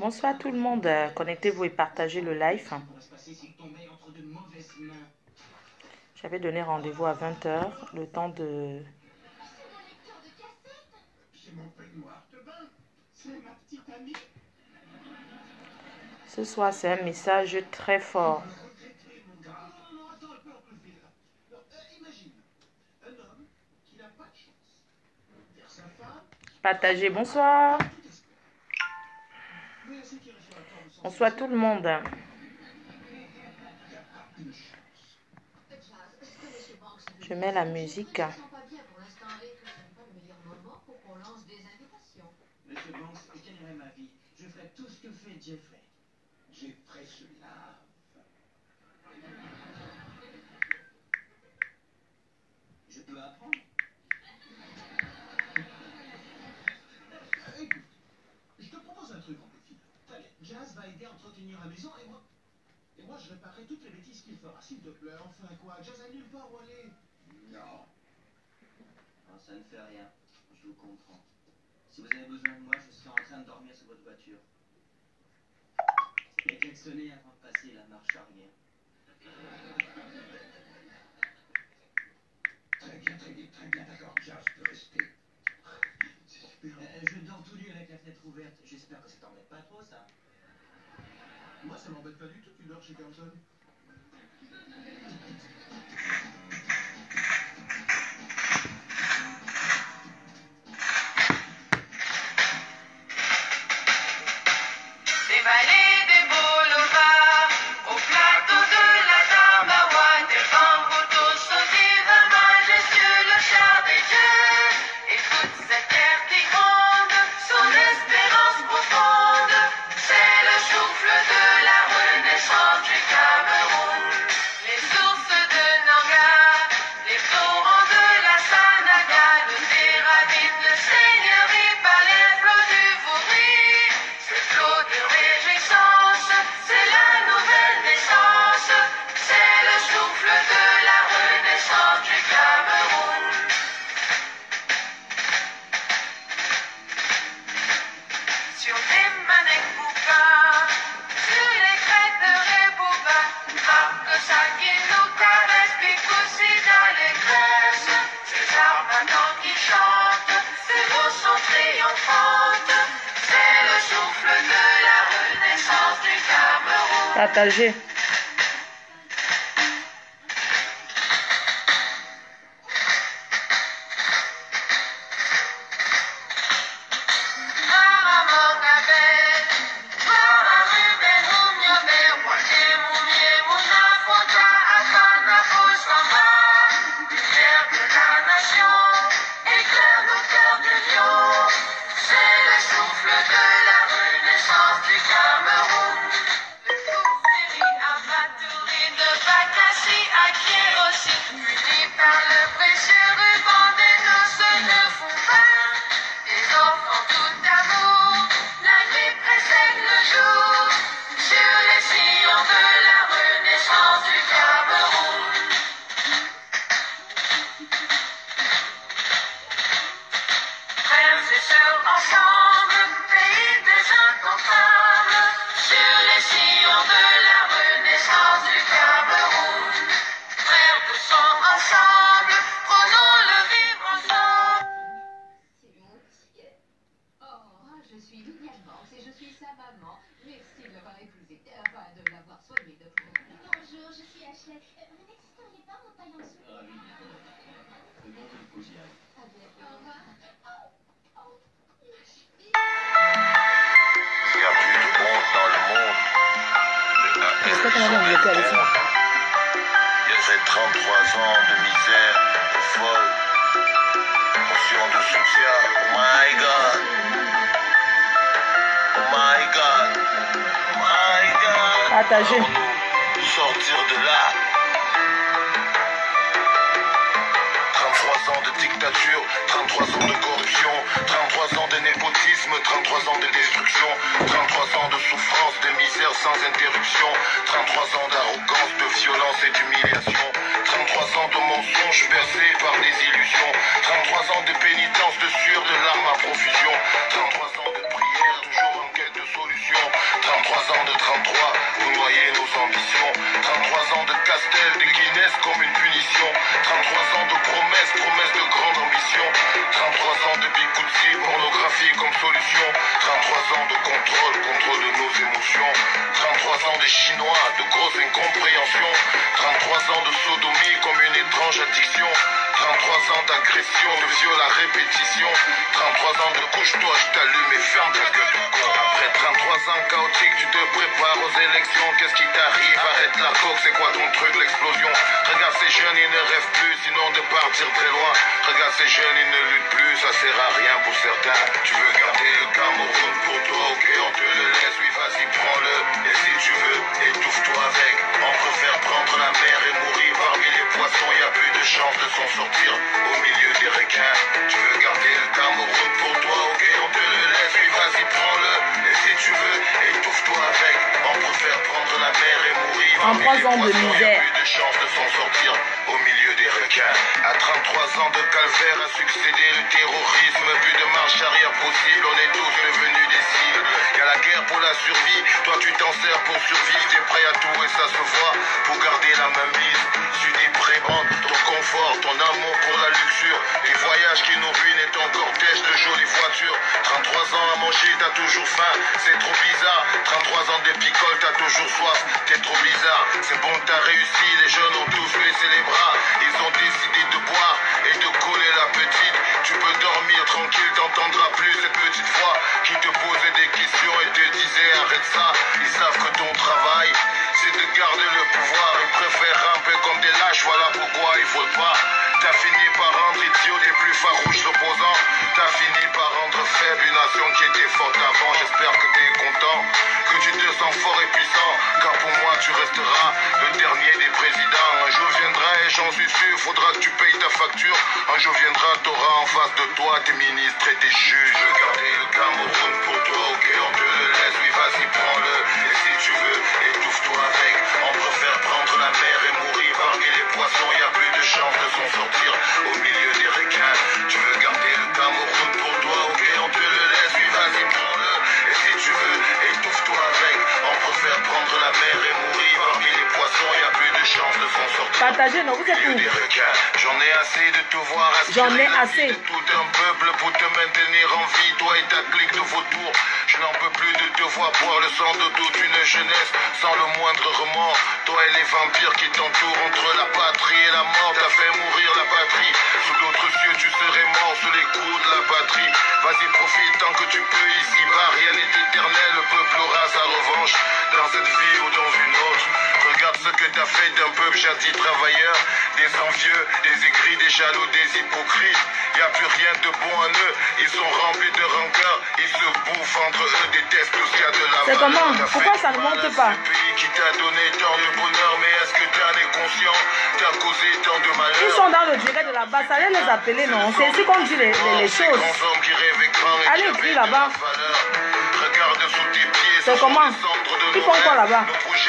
Bonsoir tout le monde, connectez-vous et partagez le live. J'avais donné rendez-vous à 20 h, le temps de... Ce soir, c'est un message très fort. Partagez, bonsoir. Bonsoir tout le monde. Je mets la musique. Monsieur Banks, je gagnerai ma vie. Je ferai tout ce que fait Jeffrey. Jeffrey se lave. Je peux apprendre. Écoute, je te propose un truc en petit. Allez, Jazz va aider à entretenir la maison et moi je réparerai toutes les bêtises qu'il fera. S'il te plaît, enfin quoi, Jazz a nulle part où aller. Non. Non, ça ne fait rien. Je vous comprends. Si vous avez besoin de moi, je serai en train de dormir sur votre voiture. Et klaxonner avant de passer la marche arrière. Très bien, d'accord. Jazz peut rester. Je dors tout nu avec la fenêtre ouverte. J'espère que ça t'embête pas trop, ça. Moi, ça m'embête pas du tout, tu dors chez Carlton. Partagez. Partagez. Sortir de là. 33 ans de dictature, 33 ans de corruption, 33 ans de népotisme, 33 ans de destruction, 33 ans de souffrance, de misère sans interruption, 33 ans d'arrogance, de violence et d'humiliation, 33 ans de mensonges bercés par des illusions, 33 ans de pénitence, de sueur, de larmes à profusion, 33 ans de prière, toujours en quête de solution. pour noyer nos ambitions. 33 ans de Castel, de Guinness comme une punition. 33 ans de promesses, promesses de grande ambition. 33 ans de Bikutsi, pornographie comme solution. 33 ans de contrôle, contrôle de nos émotions. 33 ans de Chinois, de grosse incompréhension. 33 ans de sodomie comme une étrange addiction. 33 ans d'agression, de viol à répétition. 33 ans de couche-toi, je t'allume et ferme ta gueule de con. Après 33 ans chaotiques, tu te prépares aux élections. Qu'est-ce qui t'arrive? Arrête la coque, c'est quoi ton truc, l'explosion? Regarde ces jeunes, ils ne rêvent plus, sinon de partir très loin. Regarde ces jeunes, ils ne luttent plus, ça sert à rien pour certains. Tu veux garder le Cameroun pour toi, ok, on te le laisse, oui, vas-y, prends-le. Et si tu veux, étouffe-toi avec. On préfère prendre la mer et mourir parmi les poissons, y a plus de chance de s'en sortir au milieu des requins. Tu veux garder le Cameroun pour toi, ok, on te le laisse, oui, vas-y, prends-le. Et si tu veux, étouffe-toi avec. On préfère prendre la mer et mourir En parmi 3 ans les de poissons, y a misère. plus de chance de s'en sortir au milieu des requins. À 33 ans de calvaire a succédé le terrorisme. Plus de marche arrière possible, on est tous devenus des cibles. Y'a la guerre pour la survie, toi tu t'en sers pour survivre. T'es prêt à tout et ça se voit pour garder la main mise. Tu dis prébande ton confort, ton amour pour la luxure. Tes voyages qui nous ruinent et ton cortège de jolies voitures. 33 ans à manger, t'as toujours faim, c'est trop bizarre. 33 ans de picole, t'as toujours soif, t'es trop bizarre. C'est bon, t'as réussi, les jeunes ont tous baissé les bras. Ils ont décidé de boire et de coller la petite. Tu peux dormir tranquille, t'entendras plus cette petite voix qui te posait des questions et te disait arrête ça. Ils savent que ton travail, c'est de garder le pouvoir. Ils préfèrent ramper comme des lâches, voilà pourquoi ils votent pas. T'as fini par rendre idiot les plus farouches opposants. T'as fini par rendre faible une nation qui était forte avant. J'espère que t'es content, que tu te sens fort et puissant. Car pour moi tu resteras le dernier des présidents. Un jour viendra et j'en suis sûr, faudra que tu payes ta facture. Un jour viendra, t'auras en face de toi tes ministres et tes juges. Je veux garder le Cameroun pour toi, ok, on te le laisse, oui vas-y prends-le. Et si tu veux, étouffe-toi avec. On préfère prendre la mer et mourir parmi les poissons. Y a plus de chance de s'en sortir au milieu des requins. Tu veux garder le Cameroun pour toi, ok, on te le laisse, oui vas-y prends-le. Et si tu veux, étouffe-toi avec. On préfère prendre la mer et mourir parmi les poissons. Y a plus de chance de s'en sortir. Partagez, non, vous êtes où? J'en ai assez de te voir J'en ai aspirer la assez. vie de tout un peuple pour te maintenir en vie, toi et ta clique de vautours. Je n'en peux plus de te voir boire le sang de toute une jeunesse sans le moindre remords. Toi et les vampires qui t'entourent entre la patrie et la mort. T'as fait mourir la patrie. Sous d'autres cieux tu serais mort sous les coups de la patrie. Vas-y profite tant que tu peux ici-bas. Rien n'est éternel, le peuple aura sa revanche dans cette vie ou dans une autre. Regarde ce que t'as fait d'un peuple jadis travailleur. Des envieux, des aigris, des jaloux, des hypocrites. Y a plus rien de bon en eux. Ils sont remplis de rancœur. Ils se bouffent entre eux, détestent tout ce qu'il y a de la C'est valeur. comment? T'as Pourquoi fait ça ne du mal monte à pas? ce pays qui t'a donné tant de bonheur, mais est-ce que t'en es conscient? T'as causé tant de malheur. Ils sont dans le direct de la base, allez les appeler, non? C'est ici qu'on dit les choses. Allez écrire là-bas. C'est comment? Ils font quoi là-bas?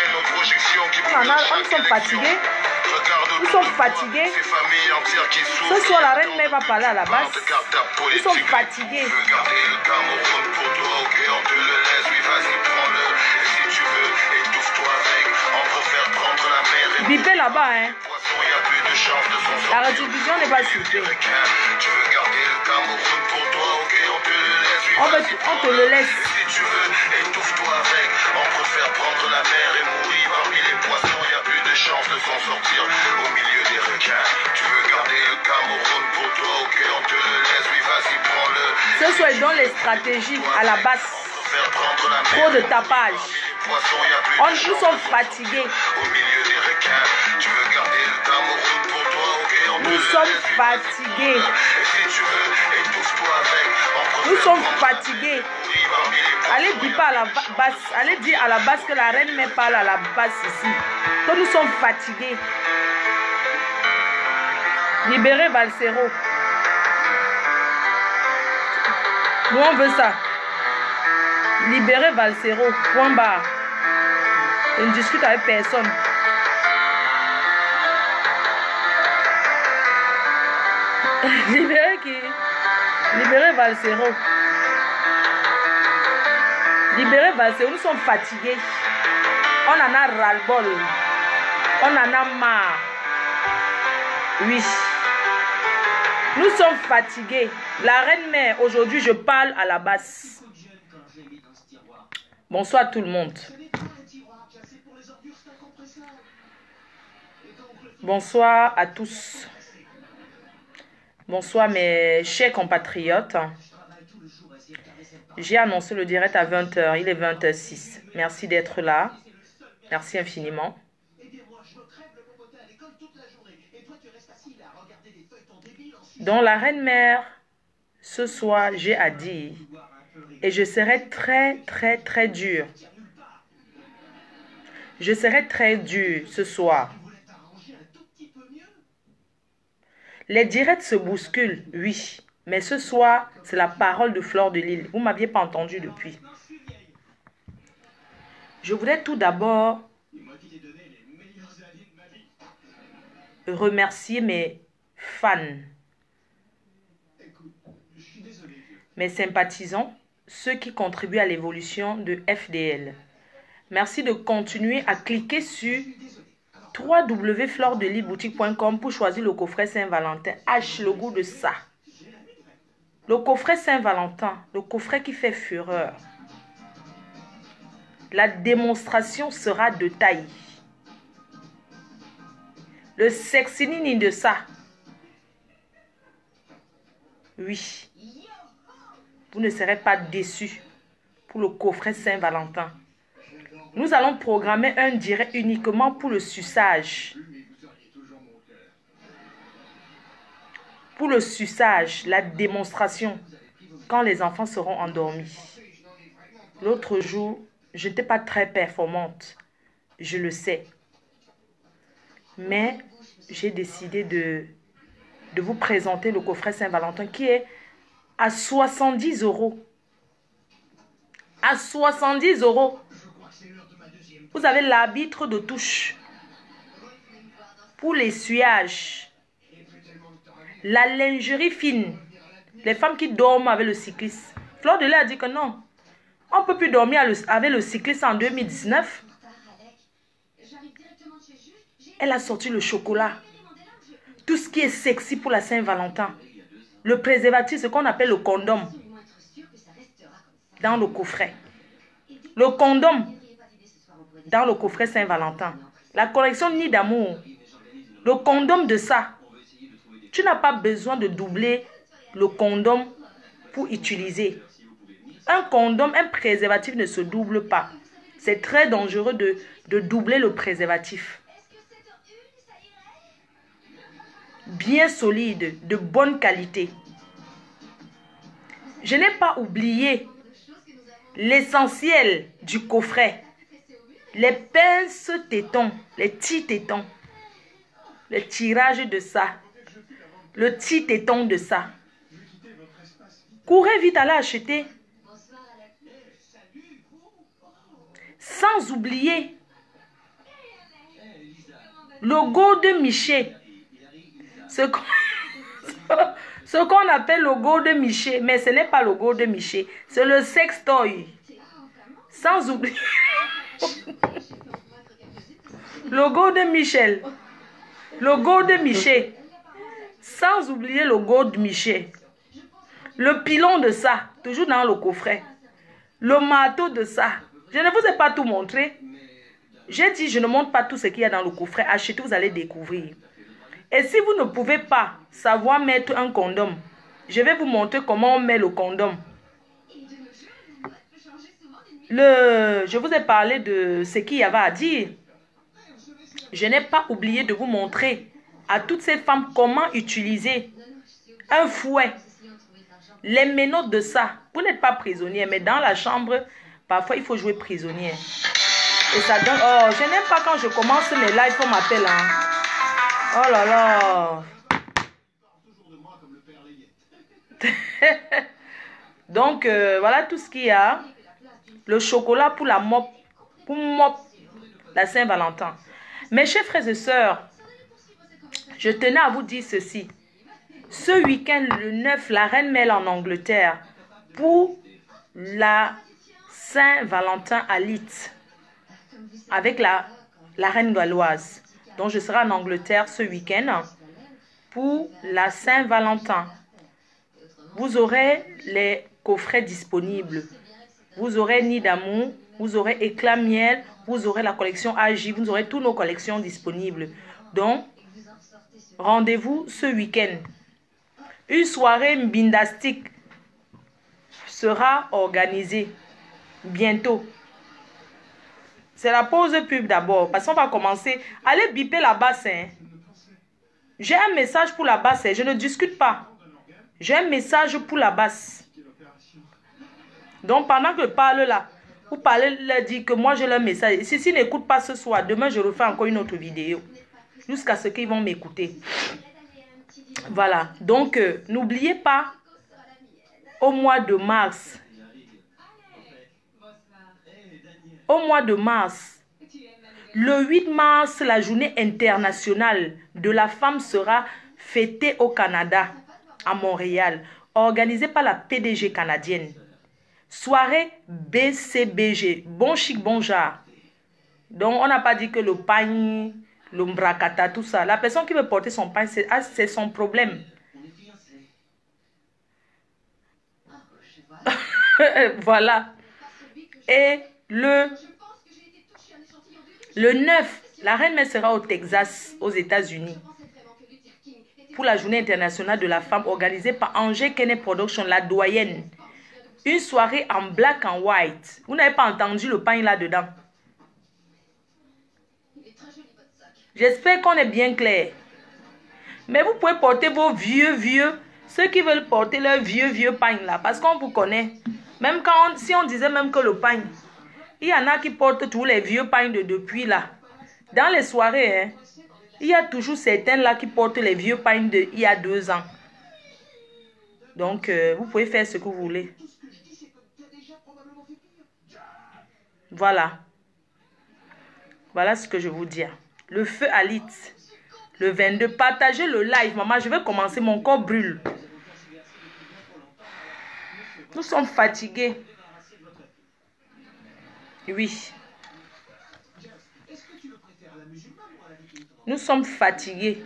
Ils sont fatigués. Ils sont fatigués. Ce soir, la reine mère va parler à la base. Ils sont fatigués. Bipez là-bas, hein. La redivision n'est pas super. On te le laisse. Si tu veux, étouffe-toi avec. On préfère prendre la mer et mourir parmi les poissons. Y a plus de chance de s'en sortir au milieu des requins. Tu veux garder le Cameroun pour toi, ok, on te le laisse, oui vas-y prends-le. Ce soir, ils donnent les stratégies à la base. Trop de tapage. Nous sommes fatigués. Au milieu des requins, tu veux garder le Cameroun pour toi, ok, on te le Nous laisse. sommes fatigués. Et si tu veux, étouffe-toi avec. On Nous préfère sommes prendre fatigués. mourir parmi les poissons. Allez dire à la basse, allez dire à la base que la reine mère parle à la base ici. Que nous sommes fatigués. Libérez Valsero. Nous on veut ça. Libérez Valsero. Point barre. Je ne discute avec personne. Libérez qui? Libérez Valsero. Libérez Valsero. Nous sommes fatigués. On en a ras-le-bol. On en a marre. Oui. Nous sommes fatigués. La reine-mère, aujourd'hui, je parle à la basse. Bonsoir tout le monde. Bonsoir à tous. Bonsoir mes chers compatriotes. J'ai annoncé le direct à 20 h. Il est 20 h 06. Merci d'être là. Merci infiniment. Donc la reine-mère, ce soir, j'ai à dire, et je serai très dur. Je serai très dur ce soir. Les directs se bousculent, oui. Mais ce soir, c'est la parole de Fleur de Lys. Vous ne m'aviez pas entendu depuis. Je voudrais tout d'abord remercier mes fans, mes sympathisants, ceux qui contribuent à l'évolution de FDL. Merci de continuer à cliquer sur www.fleurdelysboutique.com pour choisir le coffret Saint-Valentin. H, le goût de ça. Le coffret Saint-Valentin, le coffret qui fait fureur. La démonstration sera de taille. Le sexinini de ça. Oui. Vous ne serez pas déçus pour le coffret Saint-Valentin. Nous allons programmer un direct uniquement pour le suçage. Pour le suçage, la démonstration, quand les enfants seront endormis. L'autre jour, je n'étais pas très performante. Je le sais. Mais j'ai décidé de vous présenter le coffret Saint-Valentin qui est à 70 €. À 70 €. Vous avez l'arbitre de touche pour l'essuyage. La lingerie fine. Les femmes qui dorment avec le cycliste. Fleur de Lys a dit que non. On ne peut plus dormir avec le cycliste en 2019. Elle a sorti le chocolat. Tout ce qui est sexy pour la Saint-Valentin. Le préservatif, ce qu'on appelle le condom. Dans le coffret. Le condom. Dans le coffret Saint-Valentin. La collection Nid d'amour. Le condom de ça. Tu n'as pas besoin de doubler le condom pour utiliser. Un condom, un préservatif ne se double pas. C'est très dangereux de doubler le préservatif. Bien solide, de bonne qualité. Je n'ai pas oublié l'essentiel du coffret. Les pinces tétons, les petits tétons. Le tirage de ça. Le petit téton de ça. Courez vite, allez acheter. Sans oublier le go de Miché. Ce qu'on appelle le go de Miché. Mais ce n'est pas le go de Miché. C'est le sextoy. Sans oublier le go de Michel. Le go de Miché. Sans oublier le go de Miché. Le pilon de ça. Toujours dans le coffret. Le marteau de ça. Je ne vous ai pas tout montré. J'ai dit, je ne montre pas tout ce qu'il y a dans le coffret. Achetez, vous allez découvrir. Et si vous ne pouvez pas savoir mettre un condom, je vais vous montrer comment on met le condom. Je vous ai parlé de ce qu'il y avait à dire. Je n'ai pas oublié de vous montrer à toutes ces femmes comment utiliser un fouet. Les menottes de ça. Vous n'êtes pas prisonnier, mais dans la chambre, parfois il faut jouer prisonnier. Et ça donne... Oh, je n'aime pas quand je commence mes lives, on m'appelle. Hein. Oh là là. Donc, voilà tout ce qu'il y a. Le chocolat pour la mop. Pour mop la Saint-Valentin. Mes chers frères et sœurs, je tenais à vous dire ceci. Ce week-end, le 9, la reine mêle en Angleterre pour la Saint-Valentin à Leeds. avec la reine galloise. Donc, je serai en Angleterre ce week-end pour la Saint-Valentin. Vous aurez les coffrets disponibles. Vous aurez Nid d'amour, vous aurez Éclat miel, vous aurez la collection AJ, vous aurez toutes nos collections disponibles. Donc, rendez-vous ce week-end. Une soirée mbindastique sera organisée bientôt. C'est la pause pub d'abord, parce qu'on va commencer. Allez biper la basse. Hein. J'ai un message pour la basse. Je ne discute pas. J'ai un message pour la basse. Donc, pendant que je parle là, vous parlez, leur dire que moi j'ai leur message. Si ils n'écoutent pas ce soir, demain je refais encore une autre vidéo. Jusqu'à ce qu'ils vont m'écouter. Voilà. Donc, n'oubliez pas, au mois de mars, le 8 mars, la journée internationale de la femme sera fêtée au Canada, à Montréal, organisée par la PDG canadienne. Soirée BCBG, bon chic, bon genre. Donc, on n'a pas dit que le pain, le mbracata, tout ça. La personne qui veut porter son pain, c'est son problème. Voilà. Et le 9, la reine-mère sera au Texas, aux États-Unis, pour la journée internationale de la femme organisée par Angers Kenney Production, la doyenne. Une soirée en black and white. Vous n'avez pas entendu le pain là-dedans. J'espère qu'on est bien clair. Mais vous pouvez porter vos vieux, ceux qui veulent porter leur vieux pain là, parce qu'on vous connaît. Même si on disait même que le pain, il y en a qui portent tous les vieux pains de depuis là. Dans les soirées, hein, il y a toujours certains là qui portent les vieux pains de il y a 2 ans. Donc, vous pouvez faire ce que vous voulez. Voilà. Voilà ce que je vous dis. Le feu à lit. Le 22. Partagez le live, maman. Je vais commencer. Mon corps brûle. Nous sommes fatigués. Oui. Nous sommes fatigués.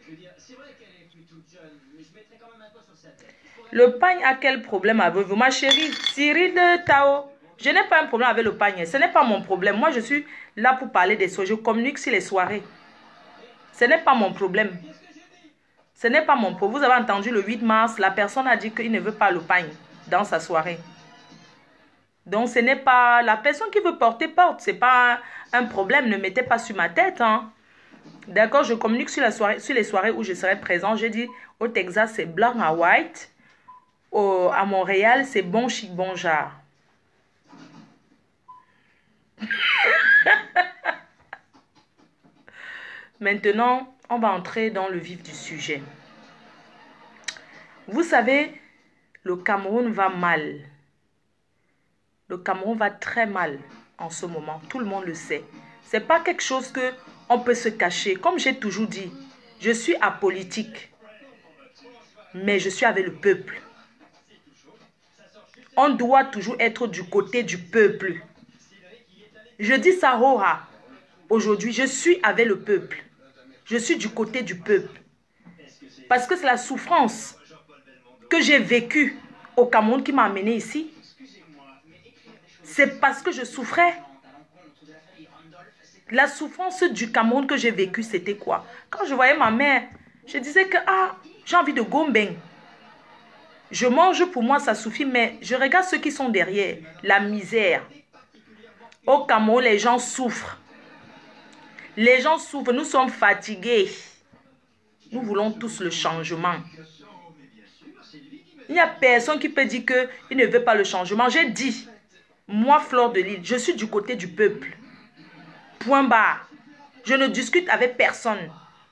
Le pagne a quel problème avec vous? Ma chérie, Cyril Tao. Je n'ai pas un problème avec le pagne. Ce n'est pas mon problème. Moi, je suis là pour parler des soirées. Je communique sur les soirées. Ce n'est pas mon problème. Ce n'est pas mon problème. Vous avez entendu le 8 mars, la personne a dit qu'il ne veut pas le pagne dans sa soirée. Donc, ce n'est pas... La personne qui veut porter, porte. Ce n'est pas un problème. Ne mettez pas sur ma tête. Hein. D'accord, je communique sur les soirées où je serai présent. J'ai dit, au Texas, c'est black and white. À Montréal, c'est bon chic, bon genre. Maintenant, on va entrer dans le vif du sujet. Vous savez, le Cameroun va mal. Le Cameroun va très mal en ce moment. Tout le monde le sait. Ce n'est pas quelque chose qu'on peut se cacher. Comme j'ai toujours dit, je suis apolitique. Mais je suis avec le peuple. On doit toujours être du côté du peuple. Je dis ça, Roha. Aujourd'hui, je suis avec le peuple. Je suis du côté du peuple. Parce que c'est la souffrance que j'ai vécue au Cameroun qui m'a amené ici. C'est parce que je souffrais. La souffrance du Cameroun que j'ai vécue, c'était quoi? Quand je voyais ma mère, je disais que j'ai envie de gombeng. Je mange pour moi, ça suffit, mais je regarde ceux qui sont derrière. La misère. Au Cameroun, les gens souffrent. Les gens souffrent, nous sommes fatigués. Nous voulons tous le changement. Il n'y a personne qui peut dire qu'il ne veut pas le changement. J'ai dit, moi, Fleur de Lille, je suis du côté du peuple. Point barre. Je ne discute avec personne.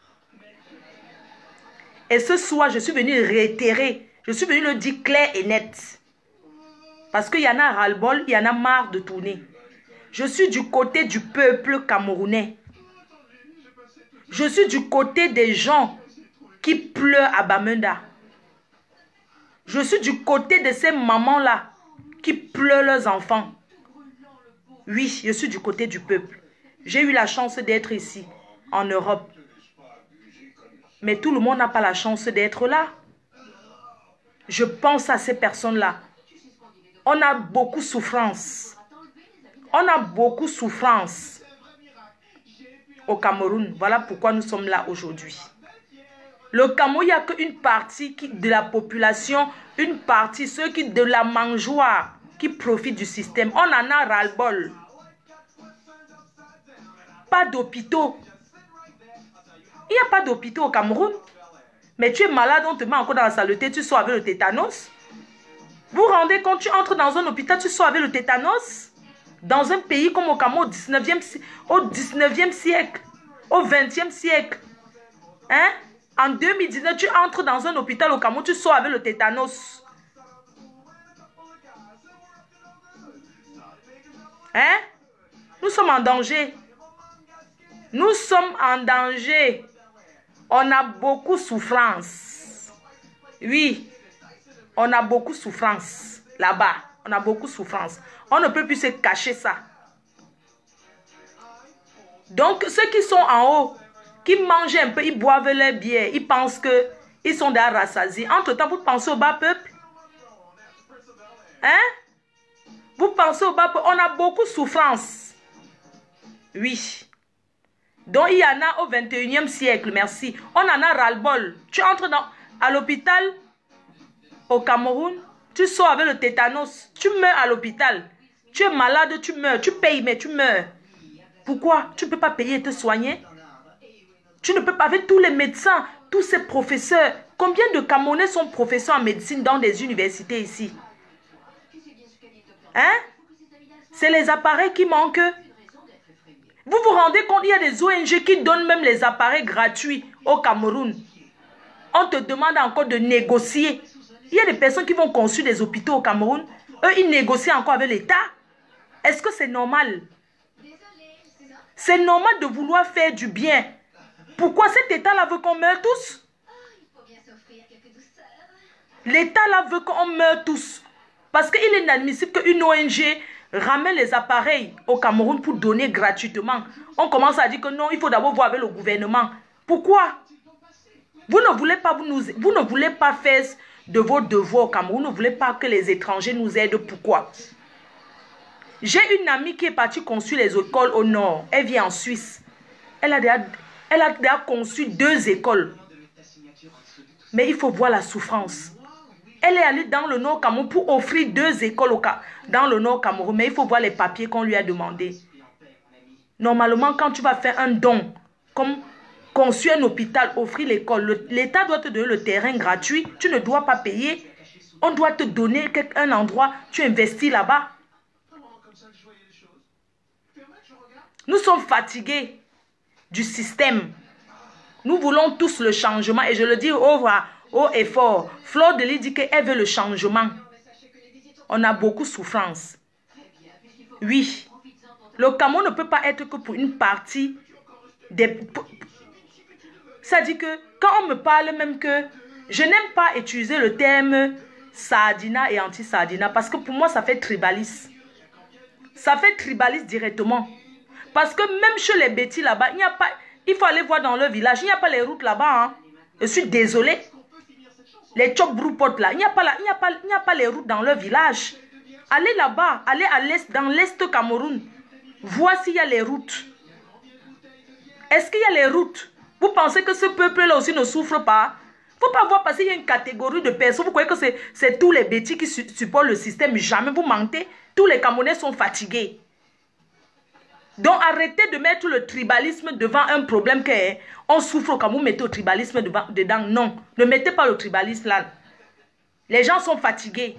Et ce soir, je suis venue réitérer. Je suis venue le dire clair et net. Parce qu'il y en a ras-le-bol, il y en a marre de tourner. Je suis du côté du peuple camerounais. Je suis du côté des gens qui pleurent à Bamenda. Je suis du côté de ces mamans-là qui pleurent leurs enfants. Oui, je suis du côté du peuple. J'ai eu la chance d'être ici, en Europe. Mais tout le monde n'a pas la chance d'être là. Je pense à ces personnes-là. On a beaucoup de souffrance. On a beaucoup de souffrance au Cameroun. Voilà pourquoi nous sommes là aujourd'hui. Le Cameroun, il n'y a qu'une partie de la population, une partie, ceux qui de la mangeoire, qui profitent du système. On en a ras-le-bol. Pas d'hôpitaux. Il n'y a pas d'hôpitaux au Cameroun. Mais tu es malade, on te met encore dans la saleté, tu sors avec le tétanos. Vous vous rendez compte, tu entres dans un hôpital, tu sors avec le tétanos. Dans un pays comme au Cameroun, au 19e siècle, au 20e siècle. Hein? En 2019, tu entres dans un hôpital au Cameroun, tu sors avec le tétanos. Hein? Nous sommes en danger. Nous sommes en danger. On a beaucoup de souffrance. Oui, on a beaucoup de souffrance là-bas. On a beaucoup de souffrance. On ne peut plus se cacher ça. Donc, ceux qui sont en haut, qui mangent un peu, ils boivent leur bière, ils pensent qu'ils sont déjà rassasiés. Entre-temps, vous pensez au bas peuple? Hein? Vous pensez au bas peuple? On a beaucoup de souffrance. Oui. Donc, il y en a au 21e siècle, merci. On en a ras-le-bol. Tu entres à l'hôpital au Cameroun, tu sors avec le tétanos, tu meurs à l'hôpital. Tu es malade, tu meurs. Tu payes, mais tu meurs. Pourquoi? Tu ne peux pas payer et te soigner? Tu ne peux pas, avec tous les médecins, tous ces professeurs. Combien de Camerounais sont professeurs en médecine dans des universités ici? Hein? C'est les appareils qui manquent. Vous vous rendez compte, il y a des ONG qui donnent même les appareils gratuits au Cameroun. On te demande encore de négocier. Il y a des personnes qui vont construire des hôpitaux au Cameroun. Eux, ils négocient encore avec l'État. Est-ce que c'est normal? C'est normal de vouloir faire du bien. Pourquoi cet État-là veut qu'on meure tous? L'État-là veut qu'on meure tous. Parce qu'il est inadmissible qu'une ONG ramène les appareils au Cameroun pour donner gratuitement. On commence à dire que non, il faut d'abord voir avec le gouvernement. Pourquoi? Vous ne voulez pas faire de vos devoirs au Cameroun. Vous ne voulez pas que les étrangers nous aident. Pourquoi? J'ai une amie qui est partie construire les écoles au nord. Elle vit en Suisse. Elle a déjà conçu 2 écoles. Mais il faut voir la souffrance. Elle est allée dans le nord Cameroun pour offrir 2 écoles dans le nord Cameroun. Mais il faut voir les papiers qu'on lui a demandés. Normalement, quand tu vas faire un don, comme construire un hôpital, offrir l'école, l'État doit te donner le terrain gratuit. Tu ne dois pas payer. On doit te donner un endroit. Tu investis là-bas. Nous sommes fatigués du système. Nous voulons tous le changement. Et je le dis haut et fort. Fleur de Lys dit qu'elle veut le changement. On a beaucoup de souffrance. Oui. Le Cameroun ne peut pas être que pour une partie des... Ça dit que quand on me parle même que... Je n'aime pas utiliser le terme sardina et anti-sardina. Parce que pour moi, ça fait tribaliste. Ça fait tribaliste directement. Parce que même chez les bêtis là-bas, il n'y a pas... Il faut aller voir dans leur village. Il n'y a pas les routes là-bas. Hein. Je suis désolée. Les Tchok-Broupot là. Il n'y a pas les routes dans leur village. Allez là-bas. Allez à l'est, dans l'est Cameroun. Voir s'il y a les routes. Est-ce qu'il y a les routes? Vous pensez que ce peuple-là aussi ne souffre pas? Il ne faut pas voir parce qu'il y a une catégorie de personnes. Vous croyez que c'est tous les bêtis qui supportent le système. Jamais vous mentez. Tous les Camerounais sont fatigués. Donc arrêtez de mettre le tribalisme devant un problème qu'on souffre quand vous mettez le tribalisme dedans. Non, ne mettez pas le tribalisme là. Les gens sont fatigués.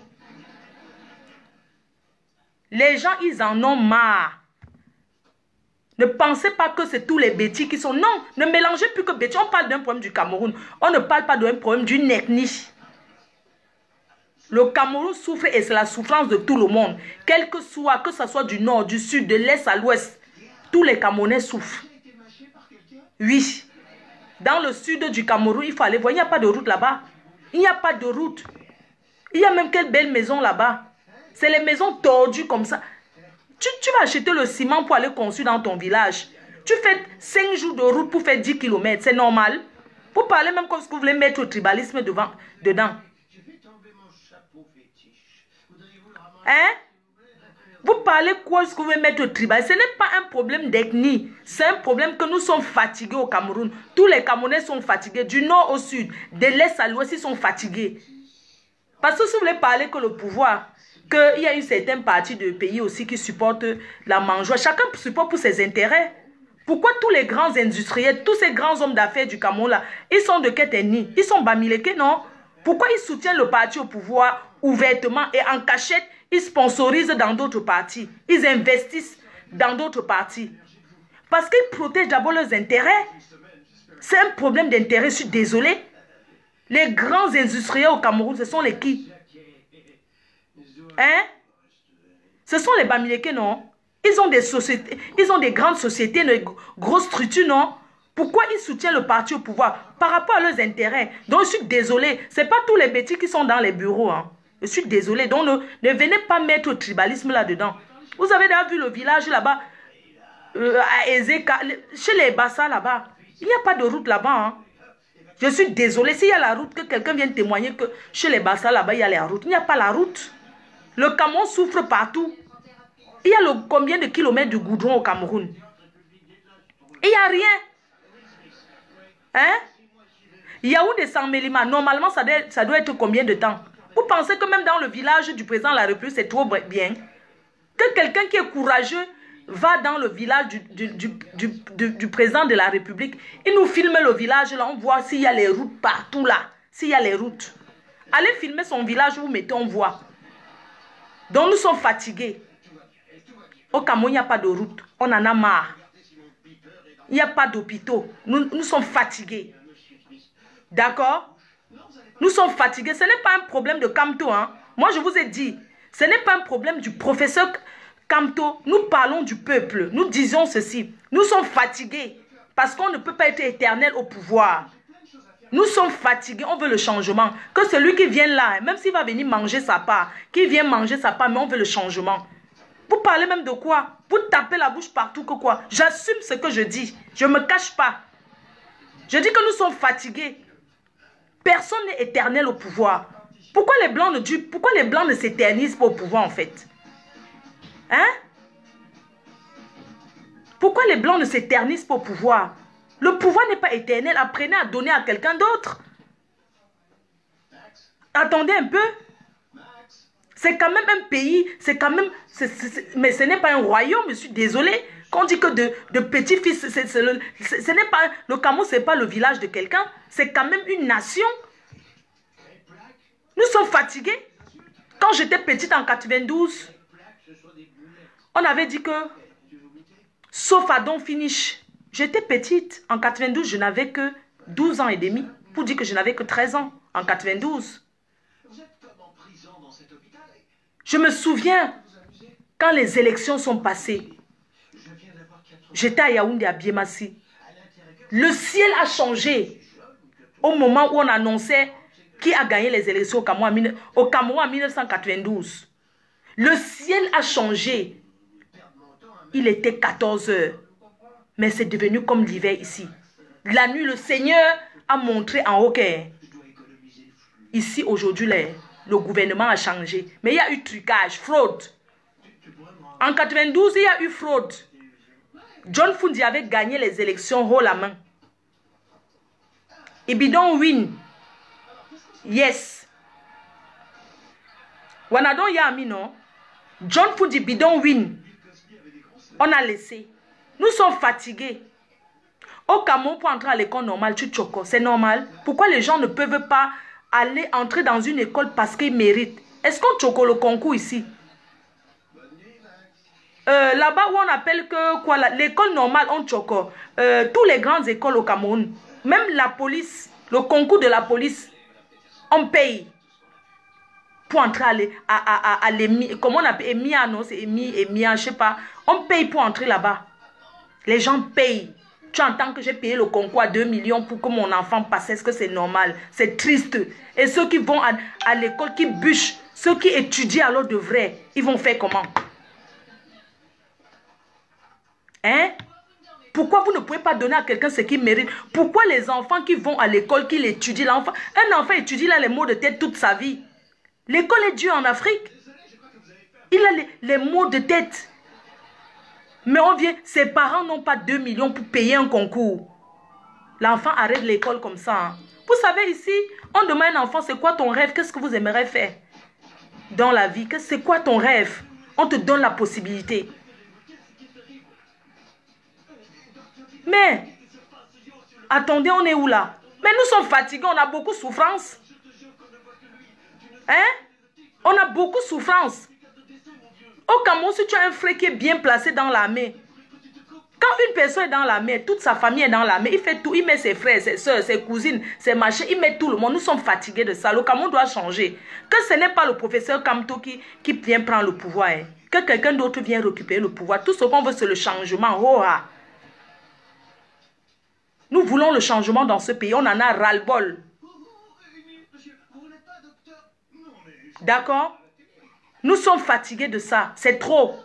Les gens, ils en ont marre. Ne pensez pas que c'est tous les bêtis qui sont... Non, ne mélangez plus que bêtis. On parle d'un problème du Cameroun. On ne parle pas d'un problème d'une ethnie. Le Cameroun souffre et c'est la souffrance de tout le monde. Quel que ce soit du nord, du sud, de l'est à l'ouest. Tous les Camerounais souffrent. Oui. Dans le sud du Cameroun, il faut aller voir. Il n'y a pas de route là-bas. Il n'y a pas de route. Il y a même quelle belle maison là-bas. C'est les maisons tordues comme ça. Tu vas acheter le ciment pour aller construire dans ton village. Tu fais 5 jours de route pour faire 10 km. C'est normal. Vous parlez même comme si vous voulez mettre le tribalisme dedans. Hein? Vous parlez quoi ce que vous voulez mettre au tribalisme? Ce n'est pas un problème d'ethnie. C'est un problème que nous sommes fatigués au Cameroun. Tous les Camerounais sont fatigués. Du nord au sud, de l'est à l'ouest, ils sont fatigués. Parce que si vous voulez parler que le pouvoir, qu'il y a une certaine partie du pays aussi qui supporte la mangeoire. Chacun supporte pour ses intérêts. Pourquoi tous les grands industriels, tous ces grands hommes d'affaires du Cameroun là, ils sont de quelle ethnie? Ils sont bamileke, non? Pourquoi ils soutiennent le parti au pouvoir ouvertement et en cachette, ils sponsorisent dans d'autres partis? Ils investissent dans d'autres partis. Parce qu'ils protègent d'abord leurs intérêts. C'est un problème d'intérêt, je suis désolé. Les grands industriels au Cameroun, ce sont les qui? Hein? Ce sont les bamileke, non? Ils ont des sociétés, ils ont des grandes sociétés, des grosses structures, non? Pourquoi ils soutiennent le parti au pouvoir? Par rapport à leurs intérêts. Donc, je suis désolé. Ce n'est pas tous les bêtis qui sont dans les bureaux. Hein. Je suis désolé. Donc, ne venez pas mettre le tribalisme là-dedans. Vous avez déjà vu le village là-bas, à Ezeka, chez les Bassa là-bas. Il n'y a pas de route là-bas. Hein. Je suis désolé. S'il y a la route, que quelqu'un vienne témoigner que chez les Bassa là-bas, il y a la route. Il n'y a pas la route. Le Cameroun souffre partout. Il y a combien de kilomètres de goudron au Cameroun? Il n'y a rien. Hein? Yaoundé sans Mélima, normalement, ça doit être combien de temps? Vous pensez que même dans le village du président de la République, c'est trop bien? Que quelqu'un qui est courageux va dans le village du président de la République, il nous filme le village, là, on voit s'il y a les routes partout là. S'il y a les routes. Allez filmer son village, vous mettez, on voit. Donc nous sommes fatigués. Au Cameroun, il n'y a pas de route. On en a marre. Il n'y a pas d'hôpitaux. Nous sommes fatigués. D'accord? Nous sommes fatigués. Ce n'est pas un problème de Kamto. Hein? Moi, je vous ai dit, ce n'est pas un problème du professeur Kamto. Nous parlons du peuple. Nous disons ceci. Nous sommes fatigués parce qu'on ne peut pas être éternel au pouvoir. Nous sommes fatigués. On veut le changement. Que celui qui vient là, même s'il va venir manger sa part, qui vient manger sa part, mais on veut le changement. Vous parlez même de quoi? Vous tapez la bouche partout que quoi? J'assume ce que je dis. Je ne me cache pas. Je dis que nous sommes fatigués. Personne n'est éternel au pouvoir. Pourquoi les Blancs ne s'éternisent pas au pouvoir en fait? Hein? Pourquoi les Blancs ne s'éternisent pas au pouvoir? Le pouvoir n'est pas éternel. Apprenez à donner à quelqu'un d'autre. Attendez un peu. C'est quand même un pays, c'est quand même, mais ce n'est pas un royaume, je suis désolé. Quand on dit que de petits-fils, ce n'est pas, le Cameroun, ce n'est pas le village de quelqu'un, c'est quand même une nation. Nous sommes fatigués. Quand j'étais petite en 92, on avait dit que, sauf à Don Finish, j'étais petite. En 92, je n'avais que 12 ans et demi, pour dire que je n'avais que 13 ans en 92. Je me souviens, quand les élections sont passées, j'étais à Yaoundé, à Biémassi. Le ciel a changé au moment où on annonçait qui a gagné les élections au Cameroun en 1992. Le ciel a changé. Il était 14 heures. Mais c'est devenu comme l'hiver ici. La nuit, le Seigneur a montré en haut que ici, aujourd'hui, le gouvernement a changé. Mais il y a eu trucage, fraude. En 92, il y a eu fraude. John Fundi avait gagné les élections haut la main. Et bidon win. Yes. Wanadon Yami, non? John Fundi bidon win. On a laissé. Nous sommes fatigués. Au Cameroun, pour entrer à l'école normale, tu choco. C'est normal. Pourquoi les gens ne peuvent pas aller entrer dans une école parce qu'ils méritent? Est-ce qu'on choco le concours ici? Là-bas où on appelle que quoi, l'école normale, on choco. Tous les grandes écoles au Cameroun, même la police, le concours de la police, on paye pour entrer à l'EMI. Comment on appelle EMIA, non? C'est EMIA, je sais pas. On paye pour entrer là-bas. Les gens payent. Tu entends que j'ai payé le concours à 2 millions pour que mon enfant passe. Est-ce que c'est normal? C'est triste. Et ceux qui vont à l'école, qui bûchent, ceux qui étudient alors de vrai, ils vont faire comment? Hein? Pourquoi vous ne pouvez pas donner à quelqu'un ce qu'il mérite? Pourquoi les enfants qui vont à l'école, qui l'étudient, un enfant étudie là les maux de tête toute sa vie. L'école est dure en Afrique. Il a les maux de tête. Mais on vient, ses parents n'ont pas 2 millions pour payer un concours. L'enfant arrête l'école comme ça. Hein. Vous savez ici, on demande à un enfant, c'est quoi ton rêve? Qu'est-ce que vous aimeriez faire dans la vie? C'est quoi ton rêve? On te donne la possibilité. Mais, attendez, on est où là? Mais nous sommes fatigués, on a beaucoup de souffrance. Hein? On a beaucoup de souffrance. Au Cameroun, si tu as un frère qui est bien placé dans l'armée, quand une personne est dans l'armée, toute sa famille est dans l'armée, il fait tout, il met ses frères, ses soeurs, ses cousines, ses machins, il met tout le monde. Nous sommes fatigués de ça. Le Cameroun doit changer. Que ce n'est pas le professeur Kamto qui vient prendre le pouvoir. Hein. Que quelqu'un d'autre vienne récupérer le pouvoir. Tout ce qu'on veut, c'est le changement. Oh, ah. Nous voulons le changement dans ce pays. On en a ras-le-bol. D'accord? Nous sommes fatigués de ça. C'est trop.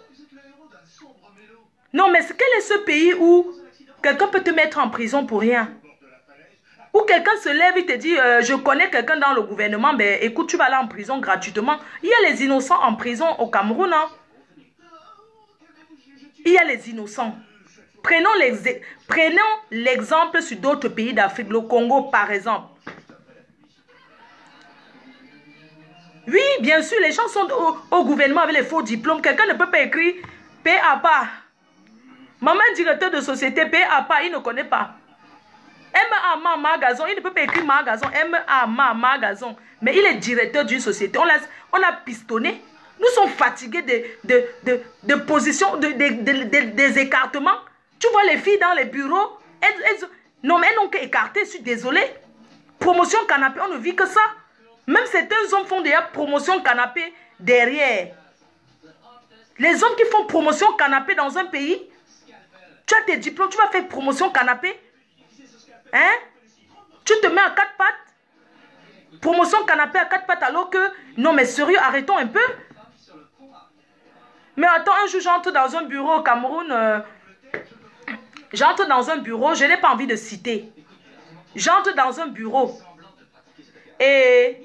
Non, mais quel est ce pays où quelqu'un peut te mettre en prison pour rien? Où quelqu'un se lève et te dit, je connais quelqu'un dans le gouvernement, ben écoute, tu vas aller en prison gratuitement. Il y a les innocents en prison au Cameroun. Hein? Il y a les innocents. Prenons l'exemple sur d'autres pays d'Afrique, le Congo par exemple. Oui, bien sûr, les gens sont au gouvernement avec les faux diplômes. Quelqu'un ne peut pas écrire PAPA. Maman directeur de société PAPA, il ne connaît pas. MA Magazon, il ne peut pas écrire Magazon, MA Magazon. Mais il est directeur d'une société. On a pistonné. Nous sommes fatigués de positions, des écartements. Tu vois les filles dans les bureaux, non mais elles n'ont qu'écarté, je suis désolée. Promotion canapé, on ne vit que ça. Même certains hommes font déjà promotion canapé derrière. Les hommes qui font promotion canapé dans un pays, tu as tes diplômes, tu vas faire promotion canapé. Hein? Tu te mets à 4 pattes. Promotion canapé à 4 pattes alors que... Non mais sérieux, arrêtons un peu. Mais attends, un jour j'entre dans un bureau au Cameroun. J'entre dans un bureau, je n'ai pas envie de citer. J'entre dans un bureau. Et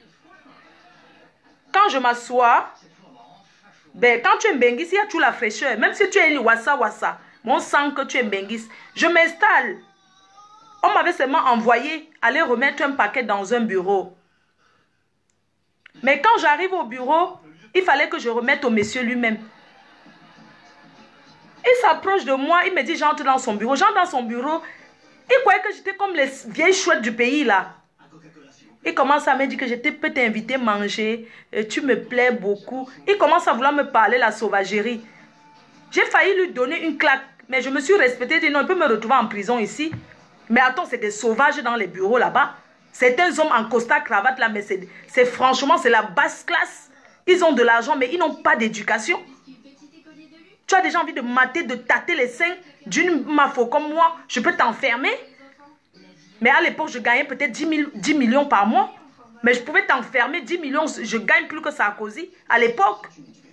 quand je m'assois, ben, quand tu es Mbengis, il y a toute la fraîcheur. Même si tu es wassa, on sent que tu es Mbengis. Je m'installe. On m'avait seulement envoyé aller remettre un paquet dans un bureau. Mais quand j'arrive au bureau, il fallait que je remette au monsieur lui-même. Il s'approche de moi, il me dit j'entre dans son bureau. J'entre dans son bureau. Il croyait que j'étais comme les vieilles chouettes du pays là. Il commence à me dire que je peux t'inviter à manger. Tu me plais beaucoup. Il commence à vouloir me parler la sauvagerie. J'ai failli lui donner une claque. Mais je me suis respectée. Dit non, il peut me retrouver en prison ici. Mais attends, c'est des sauvages dans les bureaux là-bas. Certains hommes en costard, cravate là. Mais c'est franchement, c'est la basse classe. Ils ont de l'argent, mais ils n'ont pas d'éducation. Tu as déjà envie de mater, de tâter les seins d'une mafo comme moi. Je peux t'enfermer. Mais à l'époque, je gagnais peut-être 10 millions par mois. Mais je pouvais t'enfermer 10 millions. Je gagne plus que Sarkozy à l'époque.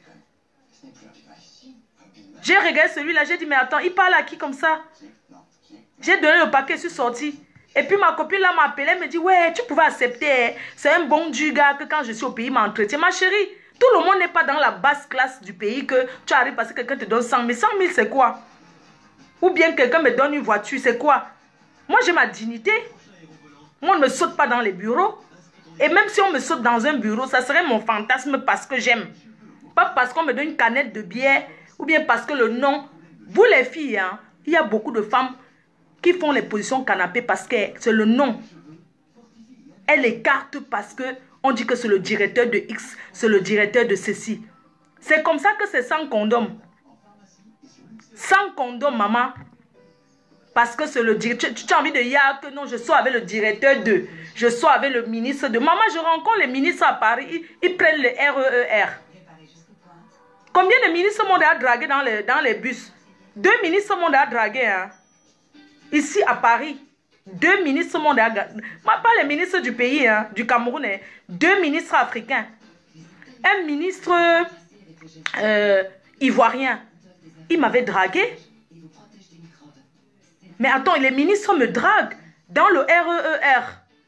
J'ai regardé celui-là. J'ai dit, mais attends, il parle à qui comme ça? J'ai donné le paquet, je suis sorti. Et puis ma copine là m'a appelé, elle me dit, ouais, tu pouvais accepter. C'est un bon du gars que quand je suis au pays, il m'entretient. Ma chérie, tout le monde n'est pas dans la basse classe du pays que tu arrives parce que quelqu'un te donne 100 000. 100 000, c'est quoi? Ou bien quelqu'un me donne une voiture, c'est quoi? Moi, j'ai ma dignité. Moi, on ne me saute pas dans les bureaux. Et même si on me saute dans un bureau, ça serait mon fantasme parce que j'aime. Pas parce qu'on me donne une canette de bière ou bien parce que le nom. Vous les filles, hein, il y a beaucoup de femmes qui font les positions canapé parce que c'est le nom. Elles écartent parce que on dit que c'est le directeur de X, c'est le directeur de ceci. C'est comme ça que c'est sans condom. Sans condom, maman. Parce que c'est le directeur. Tu as envie de dire que non, je sors avec le directeur de. Je sors avec le ministre de. Maman, je rencontre les ministres à Paris. Ils prennent le RER. Combien de ministres m'ont déjà dragué dans les bus? 2 ministres m'ont déjà dragué. Hein? Ici à Paris. 2 ministres m'ont déjà dragué. Pas les ministres du pays, hein, du Cameroun. Hein? 2 ministres africains. Un ministre ivoirien. Il m'avait dragué. Mais attends, les ministres me draguent dans le REER.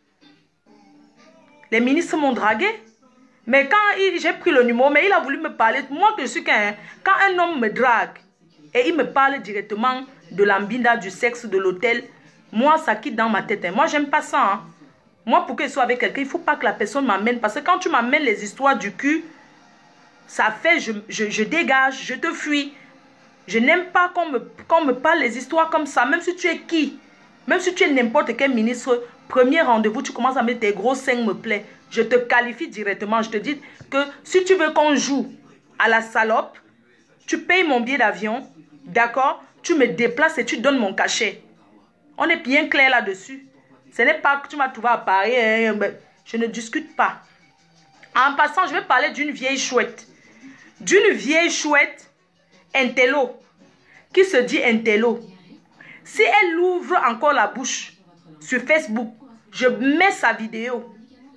Les ministres m'ont dragué. Mais quand j'ai pris le numéro, mais il a voulu me parler. Moi, que je suis qu'un... Quand un homme me drague et il me parle directement de l'ambinda, du sexe, de l'hôtel, moi, ça quitte dans ma tête. Hein. Moi, j'aime pas ça. Hein. Moi, pour que je sois avec quelqu'un, il ne faut pas que la personne m'amène. Parce que quand tu m'amènes les histoires du cul, ça fait, je dégage, je te fuis. Je n'aime pas qu'on me parle les histoires comme ça. Même si tu es qui? Même si tu es n'importe quel ministre, premier rendez-vous, tu commences à mettre tes gros seins me plaît. Je te qualifie directement. Je te dis que si tu veux qu'on joue à la salope, tu payes mon billet d'avion, d'accord? Tu me déplaces et tu donnes mon cachet. On est bien clair là-dessus. Ce n'est pas que tu m'as trouvé à Paris. Hein, je ne discute pas. En passant, je vais parler d'une vieille chouette. D'une vieille chouette intello. Qui se dit intello. Si elle ouvre encore la bouche sur Facebook, je mets sa vidéo.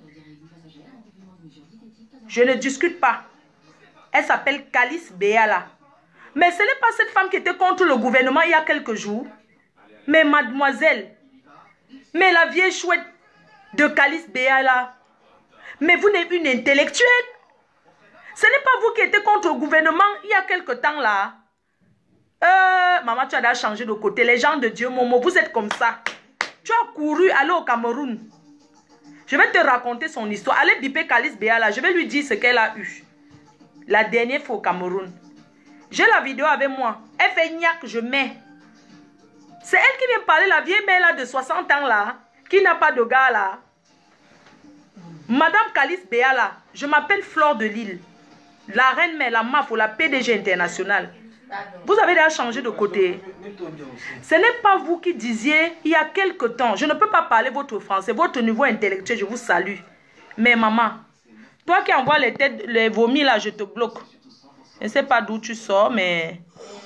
Je ne discute pas. Elle s'appelle Calice Béala. Mais ce n'est pas cette femme qui était contre le gouvernement il y a quelques jours. Mais mademoiselle, mais la vieille chouette de Calice Béala, mais vous n'êtes une intellectuelle. Ce n'est pas vous qui étiez contre le gouvernement il y a quelque temps là. Maman, tu as déjà changé de côté. Les gens de Dieu, Momo, vous êtes comme ça. Tu as couru aller au Cameroun. Je vais te raconter son histoire. Allez biper Calice Béala. Je vais lui dire ce qu'elle a eu. La dernière fois au Cameroun. J'ai la vidéo avec moi. Elle fait gnac, je mets. C'est elle qui vient parler, la vieille mère là de 60 ans là. Qui n'a pas de gars là. Madame Calice Béala. Je m'appelle Flore de Lille. La reine mère, la MAF ou la PDG internationale. Vous avez déjà changé de côté. Ce n'est pas vous qui disiez il y a quelque temps. Je ne peux pas parler votre français. Votre niveau intellectuel, je vous salue. Mais maman, toi qui envoies les têtes, les vomis là, je te bloque. Je ne sais pas d'où tu sors, mais...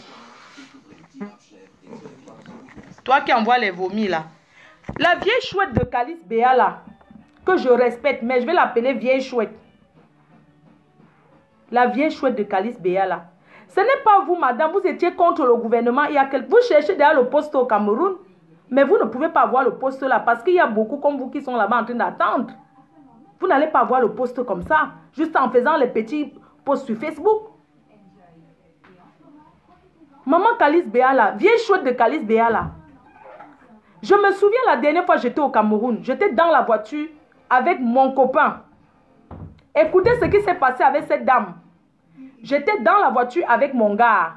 Toi qui envoies les vomis là. La vieille chouette de Calice Béala, que je respecte, mais je vais l'appeler vieille chouette. La vieille chouette de Calice Béala. Ce n'est pas vous, madame, vous étiez contre le gouvernement. Vous cherchez derrière le poste au Cameroun, mais vous ne pouvez pas voir le poste là, parce qu'il y a beaucoup comme vous qui sont là-bas en train d'attendre. Vous n'allez pas voir le poste comme ça, juste en faisant les petits posts sur Facebook. Maman Calice Béala, vieille chouette de Calice Béala. Je me souviens la dernière fois j'étais au Cameroun, j'étais dans la voiture avec mon copain. Écoutez ce qui s'est passé avec cette dame. J'étais dans la voiture avec mon gars.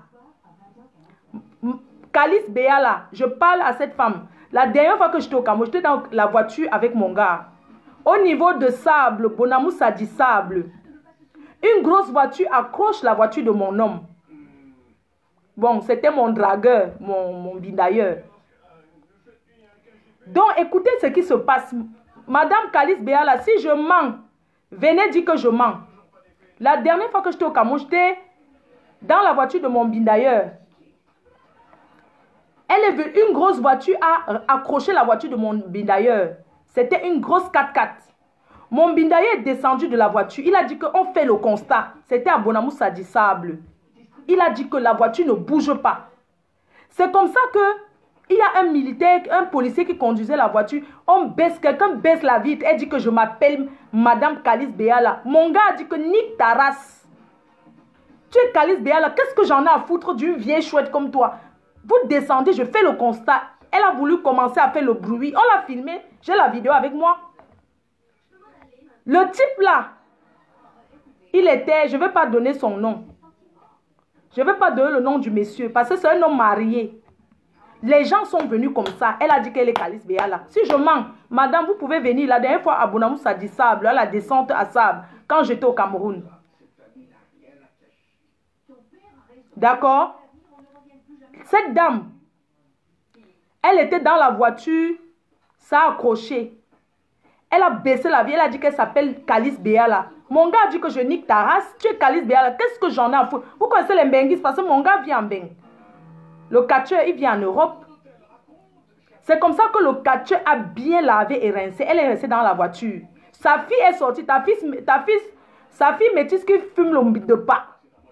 Calice Béala, je parle à cette femme. La dernière fois que j'étais au Cameroun, j'étais dans la voiture avec mon gars. Au niveau de Sable, Bonamoussa dit Sable. Une grosse voiture accroche la voiture de mon homme. Bon, c'était mon dragueur, mon bindailleur. Donc, écoutez ce qui se passe. Madame Calice Béala, si je mens, venez dire que je mens. La dernière fois que j'étais au Cameroun, j'étais dans la voiture de mon bindailleur. Elle est venue, une grosse voiture a accroché la voiture de mon bindailleur. C'était une grosse 4x4. Mon bindailleur est descendu de la voiture. Il a dit qu'on fait le constat. C'était à Bonamoussa du Sable. Il a dit que la voiture ne bouge pas. C'est comme ça que il y a un militaire, un policier qui conduisait la voiture. On baisse, quelqu'un baisse la vitre. Elle dit que je m'appelle Madame Calice Béala. Mon gars a dit que nique ta race. Tu es Calice Béala. Qu'est-ce que j'en ai à foutre d'une vieille chouette comme toi? Vous descendez, je fais le constat. Elle a voulu commencer à faire le bruit. On l'a filmé. J'ai la vidéo avec moi. Le type là, il était, je ne vais pas donner son nom. Je ne vais pas donner le nom du monsieur parce que c'est un homme marié. Les gens sont venus comme ça. Elle a dit qu'elle est Calice Béala. Si je mens, madame, vous pouvez venir. La dernière fois à Bonamoussa dit Sable, à la descente à Sable, quand j'étais au Cameroun. D'accord? Cette dame, elle était dans la voiture, ça a accroché. Elle a baissé la vie, elle a dit qu'elle s'appelle Calice Béala. Mon gars a dit que je nique ta race. Tu es Calice Béala. Qu'est-ce que j'en ai à foutre? Vous connaissez les Mbenguis parce que mon gars vient en Beng. Le catcheur, il vient en Europe. C'est comme ça que le catcheur a bien lavé et rincé. Elle est restée dans la voiture. Sa fille est sortie. Sa fille métisse qui fume le de pas.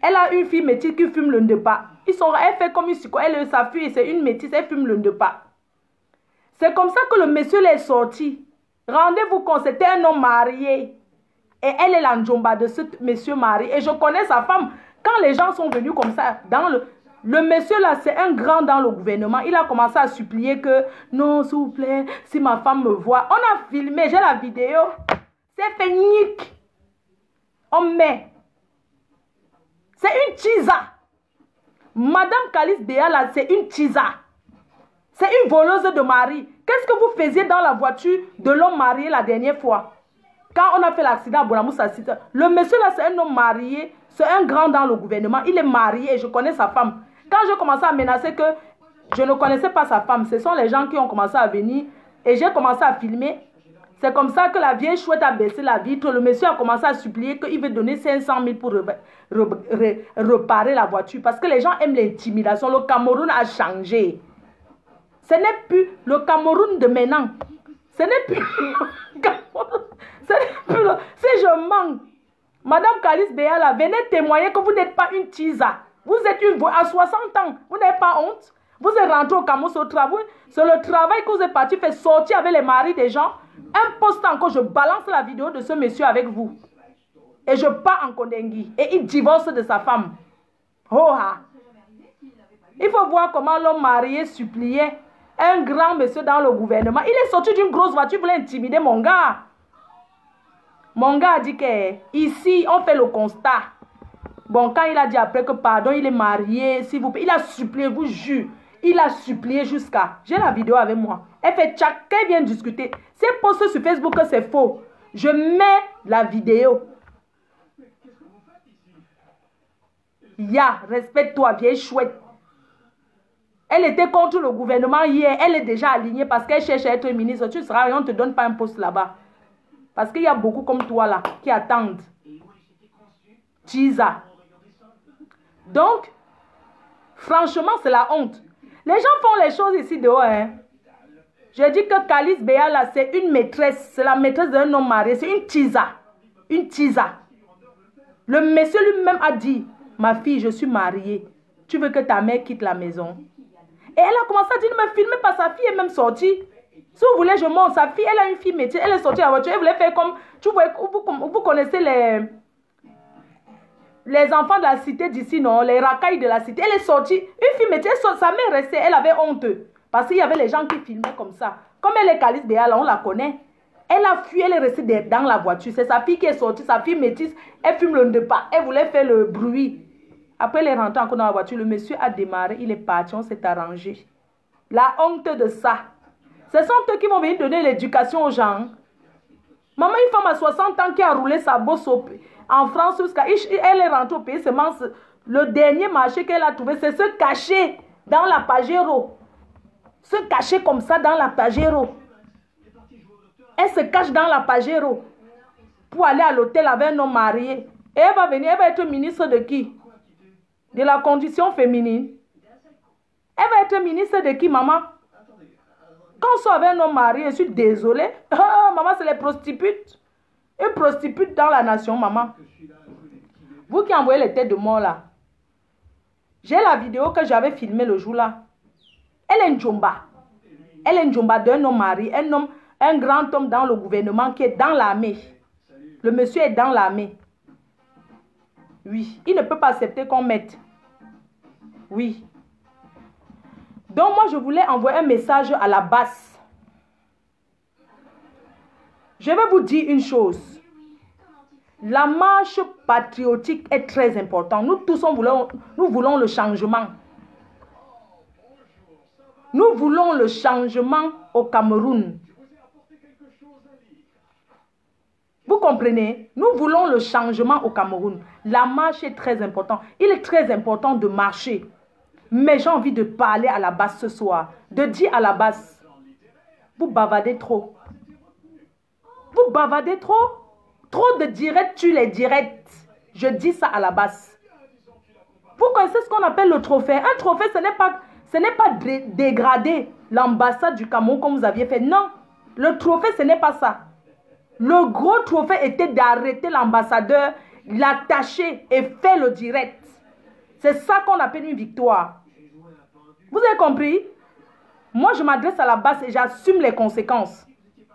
Elle a une fille métisse qui fume le ndepa. Elle fait comme une psycho. Elle, sa fille, c'est une métisse, elle fume le ndepa. C'est comme ça que le monsieur est sorti. Rendez-vous compte, c'était un homme marié. Et elle est la njomba de ce monsieur marié. Et je connais sa femme. Quand les gens sont venus comme ça, dans le monsieur là, c'est un grand dans le gouvernement. Il a commencé à supplier que, non, s'il vous plaît, si ma femme me voit. On a filmé, j'ai la vidéo. C'est fait nique. On met. C'est une tisa. Madame Kalice Béa là, c'est une tisa. C'est une voleuse de mari. Qu'est-ce que vous faisiez dans la voiture de l'homme marié la dernière fois? Quand on a fait l'accident à Bonamoussa, le monsieur là, c'est un homme marié. C'est un grand dans le gouvernement. Il est marié et je connais sa femme. Quand j'ai commencé à menacer que je ne connaissais pas sa femme, ce sont les gens qui ont commencé à venir et j'ai commencé à filmer. C'est comme ça que la vieille chouette a baissé la vitre. Le monsieur a commencé à supplier qu'il veut donner 500 000 pour réparer la voiture. Parce que les gens aiment l'intimidation. Le Cameroun a changé. Ce n'est plus le Cameroun de maintenant. Ce n'est plus le Cameroun. Ce n'est plus le... Si je mens, Madame Kalice Béa, là, venez témoigner que vous n'êtes pas une tisa. Vous êtes à 60 ans. Vous n'avez pas honte. Vous êtes rentré au Cameroun sur le travail. C'est le travail que vous êtes parti faire sortir avec les maris des gens. Un poste encore, je balance la vidéo de ce monsieur avec vous. Et je pars en Kondengui. Et il divorce de sa femme. Oh, ah. Il faut voir comment l'homme marié suppliait un grand monsieur dans le gouvernement. Il est sorti d'une grosse voiture, il voulait intimider mon gars. Mon gars a dit que ici, on fait le constat. Bon, quand il a dit après que pardon, il est marié, s'il vous plaît, il a supplié, vous jure. Il a supplié jusqu'à... J'ai la vidéo avec moi. Elle fait tchac, qu'elle vient discuter. Si elle poste sur Facebook que c'est faux, je mets la vidéo. Ya, respecte-toi, vieille chouette. Elle était contre le gouvernement hier. Elle est déjà alignée parce qu'elle cherche à être ministre. Tu seras, on ne te donne pas un poste là-bas. Parce qu'il y a beaucoup comme toi là qui attendent. Tisa. Donc, franchement, c'est la honte. Les gens font les choses ici dehors. Hein. Je dis que Kalice Béa là, c'est une maîtresse. C'est la maîtresse d'un homme marié. C'est une tisa. Une tisa. Le monsieur lui-même a dit, ma fille, je suis mariée. Tu veux que ta mère quitte la maison? Et elle a commencé à dire, ne me filmez pas, sa fille est même sortie. Si vous voulez, je montre. Sa fille, elle a une fille métier. Elle est sortie de la voiture. Elle voulait faire comme... Tu vois, vous connaissez les enfants de la cité d'ici, non? Les racailles de la cité. Elle est sortie. Une fille métier, sa mère restait. Elle avait honte. Parce qu'il y avait les gens qui filmaient comme ça. Comme elle est Kalice Béa, là, on la connaît. Elle a fui, elle est restée dans la voiture. C'est sa fille qui est sortie. Sa fille métisse. Elle fume le ndepa. Elle voulait faire le bruit. Après, elle est rentrée encore dans la voiture. Le monsieur a démarré. Il est parti. On s'est arrangé. La honte de ça. Ce sont eux qui vont venir donner l'éducation aux gens. Maman, une femme à 60 ans qui a roulé sa bosse en France jusqu'à... Elle est rentrée au pays seulement. Le dernier marché qu'elle a trouvé, c'est se cacher dans la Pajero. Se cacher comme ça dans la Pajero. Elle se cache dans la Pajero pour aller à l'hôtel avec un homme marié. Et elle va venir, elle va être ministre de qui? De la condition féminine. Elle va être ministre de qui, maman? Quand on sort avec un homme marié, je suis désolée. Oh, maman, c'est les prostitutes. Une prostitute dans la nation, maman. Vous qui envoyez les têtes de mort là. J'ai la vidéo que j'avais filmée le jour là. Elle est une Djomba. Elle est une Djomba d'un homme marié. Un grand homme dans le gouvernement qui est dans l'armée. Le monsieur est dans l'armée. Oui. Il ne peut pas accepter qu'on mette. Oui. Donc moi, je voulais envoyer un message à la base. Je vais vous dire une chose. La marche patriotique est très importante. Nous tous, nous voulons le changement. Nous voulons le changement au Cameroun. Vous comprenez? Nous voulons le changement au Cameroun. La marche est très importante. Il est très important de marcher. Mais j'ai envie de parler à la base ce soir. De dire à la base, vous bavardez trop. Vous bavardez trop. Trop de directs tue les directs. Je dis ça à la base. Vous connaissez ce qu'on appelle le trophée. Un trophée, ce n'est pas dégrader l'ambassade du Cameroun comme vous aviez fait. Non, le trophée, ce n'est pas ça. Le gros trophée était d'arrêter l'ambassadeur, l'attacher et faire le direct. C'est ça qu'on appelle une victoire. Vous avez compris? Moi, je m'adresse à la base et j'assume les conséquences.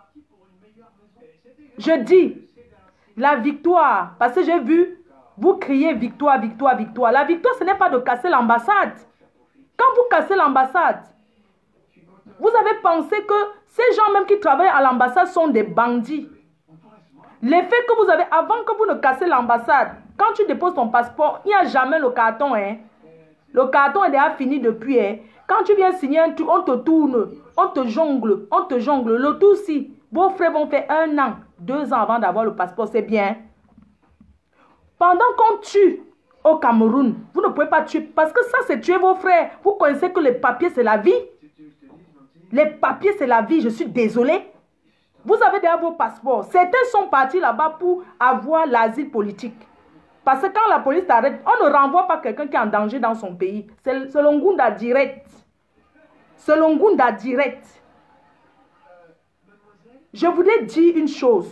Je dis la victoire, parce que j'ai vu, vous criez victoire, victoire, victoire. La victoire, ce n'est pas de casser l'ambassade. Quand vous cassez l'ambassade, vous avez pensé que ces gens même qui travaillent à l'ambassade sont des bandits. L'effet que vous avez, avant que vous ne cassez l'ambassade, quand tu déposes ton passeport, il n'y a jamais le carton. Hein. Le carton est déjà fini depuis. Hein. Quand tu viens signer un truc, on te tourne, on te jongle, on te jongle. Le tout si, vos frères vont faire 1 an, 2 ans avant d'avoir le passeport, c'est bien. Pendant qu'on tue au Cameroun, vous ne pouvez pas tuer, parce que ça c'est tuer vos frères. Vous connaissez que les papiers c'est la vie. Les papiers c'est la vie, je suis désolée. Vous avez déjà vos passeports. Certains sont partis là-bas pour avoir l'asile politique. Parce que quand la police t'arrête, on ne renvoie pas quelqu'un qui est en danger dans son pays. C'est le Ngunda direct. C'est le Ngunda direct. Je voudrais dire une chose.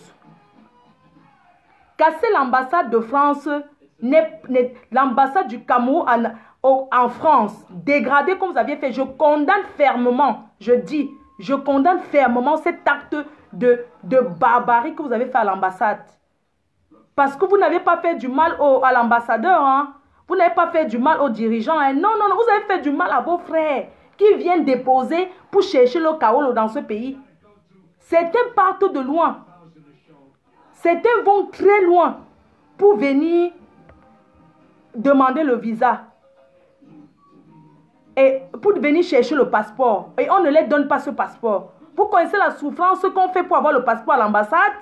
Casser l'ambassade de France, l'ambassade du Cameroun en France, dégrader comme vous aviez fait, je condamne fermement, je dis, je condamne fermement cet acte de barbarie que vous avez fait à l'ambassade. Parce que vous n'avez pas fait du mal à l'ambassadeur, hein? Vous n'avez pas fait du mal aux dirigeants. Hein? Non, non, non, vous avez fait du mal à vos frères qui viennent déposer pour chercher le chaos dans ce pays. Certains partent de loin. Certains vont très loin pour venir demander le visa. Et pour venir chercher le passeport. Et on ne leur donne pas ce passeport. Vous connaissez la souffrance qu'on fait pour avoir le passeport à l'ambassade?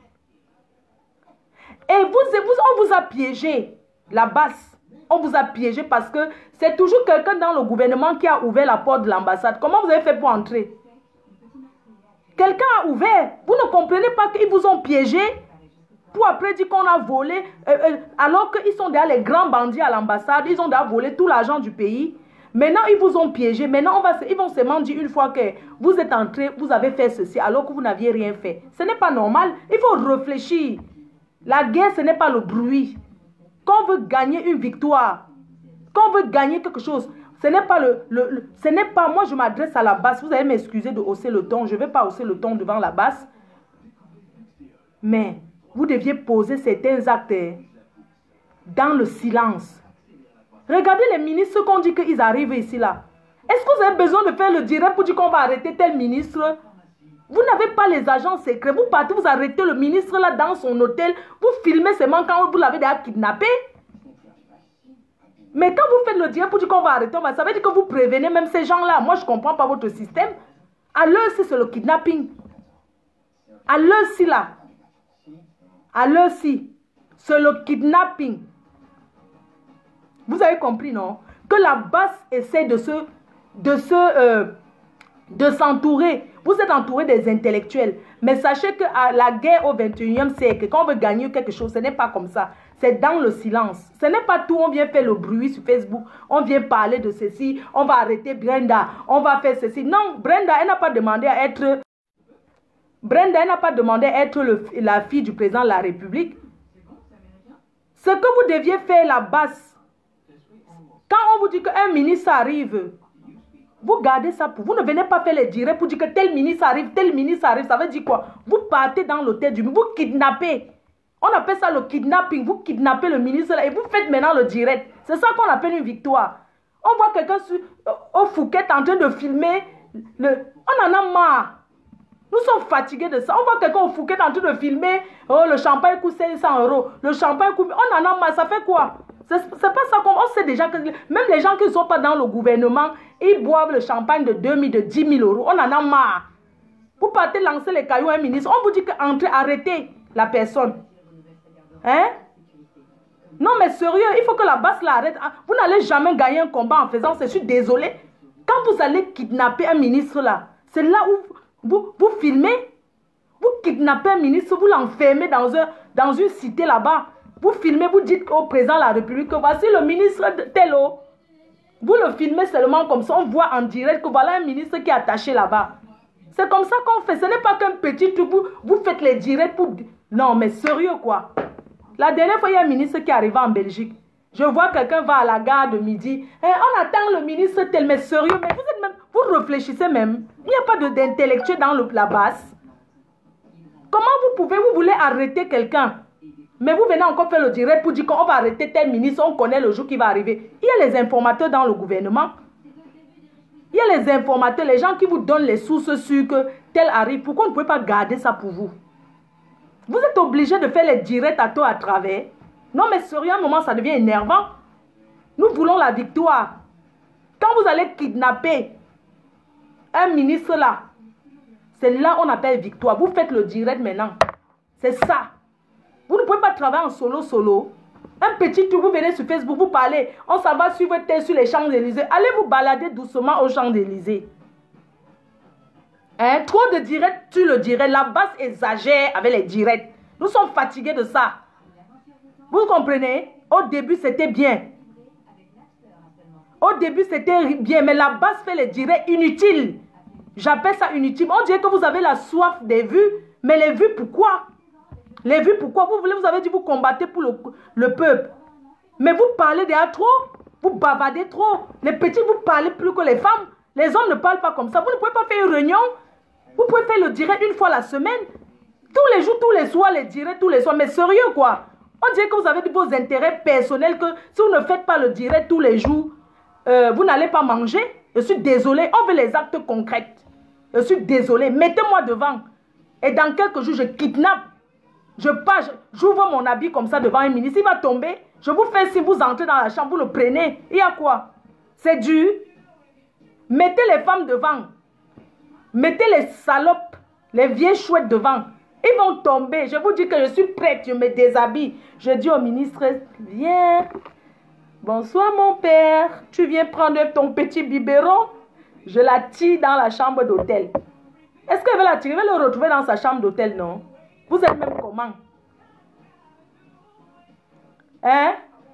Et on vous a piégé, la base. On vous a piégé parce que c'est toujours quelqu'un dans le gouvernement qui a ouvert la porte de l'ambassade. Comment vous avez fait pour entrer? Quelqu'un a ouvert. Vous ne comprenez pas qu'ils vous ont piégé pour après dire qu'on a volé, alors qu'ils sont déjà les grands bandits à l'ambassade. Ils ont déjà volé tout l'argent du pays. Maintenant, ils vous ont piégé. Maintenant, ils vont seulement dire une fois que vous êtes entré, vous avez fait ceci alors que vous n'aviez rien fait. Ce n'est pas normal. Il faut réfléchir. La guerre, ce n'est pas le bruit. Quand on veut gagner une victoire, quand on veut gagner quelque chose, ce n'est pas ce n'est pas, moi je m'adresse à la base. Vous allez m'excuser de hausser le ton. Je ne vais pas hausser le ton devant la base. Mais vous deviez poser certains actes dans le silence. Regardez les ministres qu'on dit qu'ils arrivent ici là. Est-ce que vous avez besoin de faire le direct pour dire qu'on va arrêter tel ministre? Vous n'avez pas les agents secrets. Vous partez, vous arrêtez le ministre là dans son hôtel. Vous filmez seulement quand vous l'avez déjà kidnappé. Mais quand vous faites le direct pour dire qu'on va arrêter, ça veut dire que vous prévenez même ces gens-là. Moi, je ne comprends pas votre système. À l'heure, c'est le kidnapping. À l'heure-ci là. À l'heure-ci, c'est le kidnapping. Vous avez compris, non? Que la base essaie de s'entourer. Vous êtes entouré des intellectuels. Mais sachez que la guerre au 21e siècle, quand on veut gagner quelque chose, ce n'est pas comme ça. C'est dans le silence. Ce n'est pas tout. On vient faire le bruit sur Facebook. On vient parler de ceci. On va arrêter Brenda. On va faire ceci. Non, Brenda, elle n'a pas demandé à être... Brenda, elle n'a pas demandé à être la fille du président de la République. Ce que vous deviez faire la base. Quand on vous dit qu'un ministre arrive... Vous gardez ça pour vous. Ne venez pas faire les directs pour dire que tel ministre arrive, tel ministre arrive. Ça veut dire quoi? Vous partez dans l'hôtel du ministre. Vous kidnappez. On appelle ça le kidnapping. Vous kidnappez le ministre là, et vous faites maintenant le direct. C'est ça qu'on appelle une victoire. On voit quelqu'un au Phuket en train de filmer. On en a marre. Nous sommes fatigués de ça. On voit quelqu'un au Phuket en train de filmer. Oh, le champagne coûte 500 €. Le champagne coûte... On en a marre. Ça fait quoi? C'est pas ça qu'on... On sait déjà que... Même les gens qui ne sont pas dans le gouvernement, ils boivent le champagne de 2 000, de 10 000 €. On en a marre. Vous partez lancer les cailloux à un ministre. On vous dit qu'entrez, arrêtez la personne. Hein? Non, mais sérieux, il faut que la base l'arrête. Vous n'allez jamais gagner un combat en faisant... Je suis désolé. Quand vous allez kidnapper un ministre là, c'est là où vous filmez. Vous kidnappez un ministre, vous l'enfermez dans une cité là-bas. Vous filmez, vous dites au président de la République que voici le ministre de tel eau. Vous le filmez seulement comme ça, on voit en direct que voilà un ministre qui est attaché là-bas. C'est comme ça qu'on fait. Ce n'est pas qu'un petit truc, vous faites les directs pour... Non, mais sérieux quoi. La dernière fois, il y a un ministre qui est arrivé en Belgique. Je vois quelqu'un va à la gare de midi. On attend le ministre tel, mais sérieux, mais vous réfléchissez même. Il n'y a pas d'intellectuel dans la base. Comment vous voulez arrêter quelqu'un? Mais vous venez encore faire le direct pour dire qu'on va arrêter tel ministre, on connaît le jour qui va arriver. Il y a les informateurs dans le gouvernement. Il y a les informateurs, les gens qui vous donnent les sources sûres que tel arrive. Pourquoi on ne peut pas garder ça pour vous? Vous êtes obligé de faire les directs à tout à travers. Non, mais sérieux, à un moment, ça devient énervant. Nous voulons la victoire. Quand vous allez kidnapper un ministre là, c'est là qu'on appelle victoire. Vous faites le direct maintenant. C'est ça. Vous ne pouvez pas travailler en solo. Un petit tour, vous venez sur Facebook, vous parlez. On s'en va suivre tel sur les Champs-Élysées. Allez vous balader doucement aux Champs-Élysées. Trop de directs, tu le dirais. La base exagère avec les directs. Nous sommes fatigués de ça. Vous comprenez? Au début, c'était bien. Au début, c'était bien. Mais la base fait les directs inutiles. J'appelle ça inutile. On dirait que vous avez la soif des vues. Mais les vues, pourquoi? Les vues, pourquoi? Vous avez dit vous combattez pour le peuple. Mais vous parlez déjà trop. Vous bavardez trop. Les petits, vous parlez plus que les femmes. Les hommes ne parlent pas comme ça. Vous ne pouvez pas faire une réunion. Vous pouvez faire le direct une fois la semaine. Tous les jours, tous les soirs, les directs, tous les soirs. Mais sérieux, quoi? On dirait que vous avez vos intérêts personnels, que si vous ne faites pas le direct tous les jours, vous n'allez pas manger. Je suis désolé. On veut les actes concrets. Je suis désolé. Mettez-moi devant. Et dans quelques jours, je kidnappe. J'ouvre mon habit comme ça devant un ministre. Il va tomber. Je vous fais si vous entrez dans la chambre, vous le prenez. Il y a quoi? C'est dur. Mettez les femmes devant. Mettez les salopes, les vieilles chouettes devant. Ils vont tomber. Je vous dis que je suis prête. Je me déshabille. Je dis au ministre, viens. Bonsoir mon père. Tu viens prendre ton petit biberon? Je la tire dans la chambre d'hôtel. Est-ce qu'elle va la tirer? Elle va le retrouver dans sa chambre d'hôtel, non? Vous êtes même comment? Hein?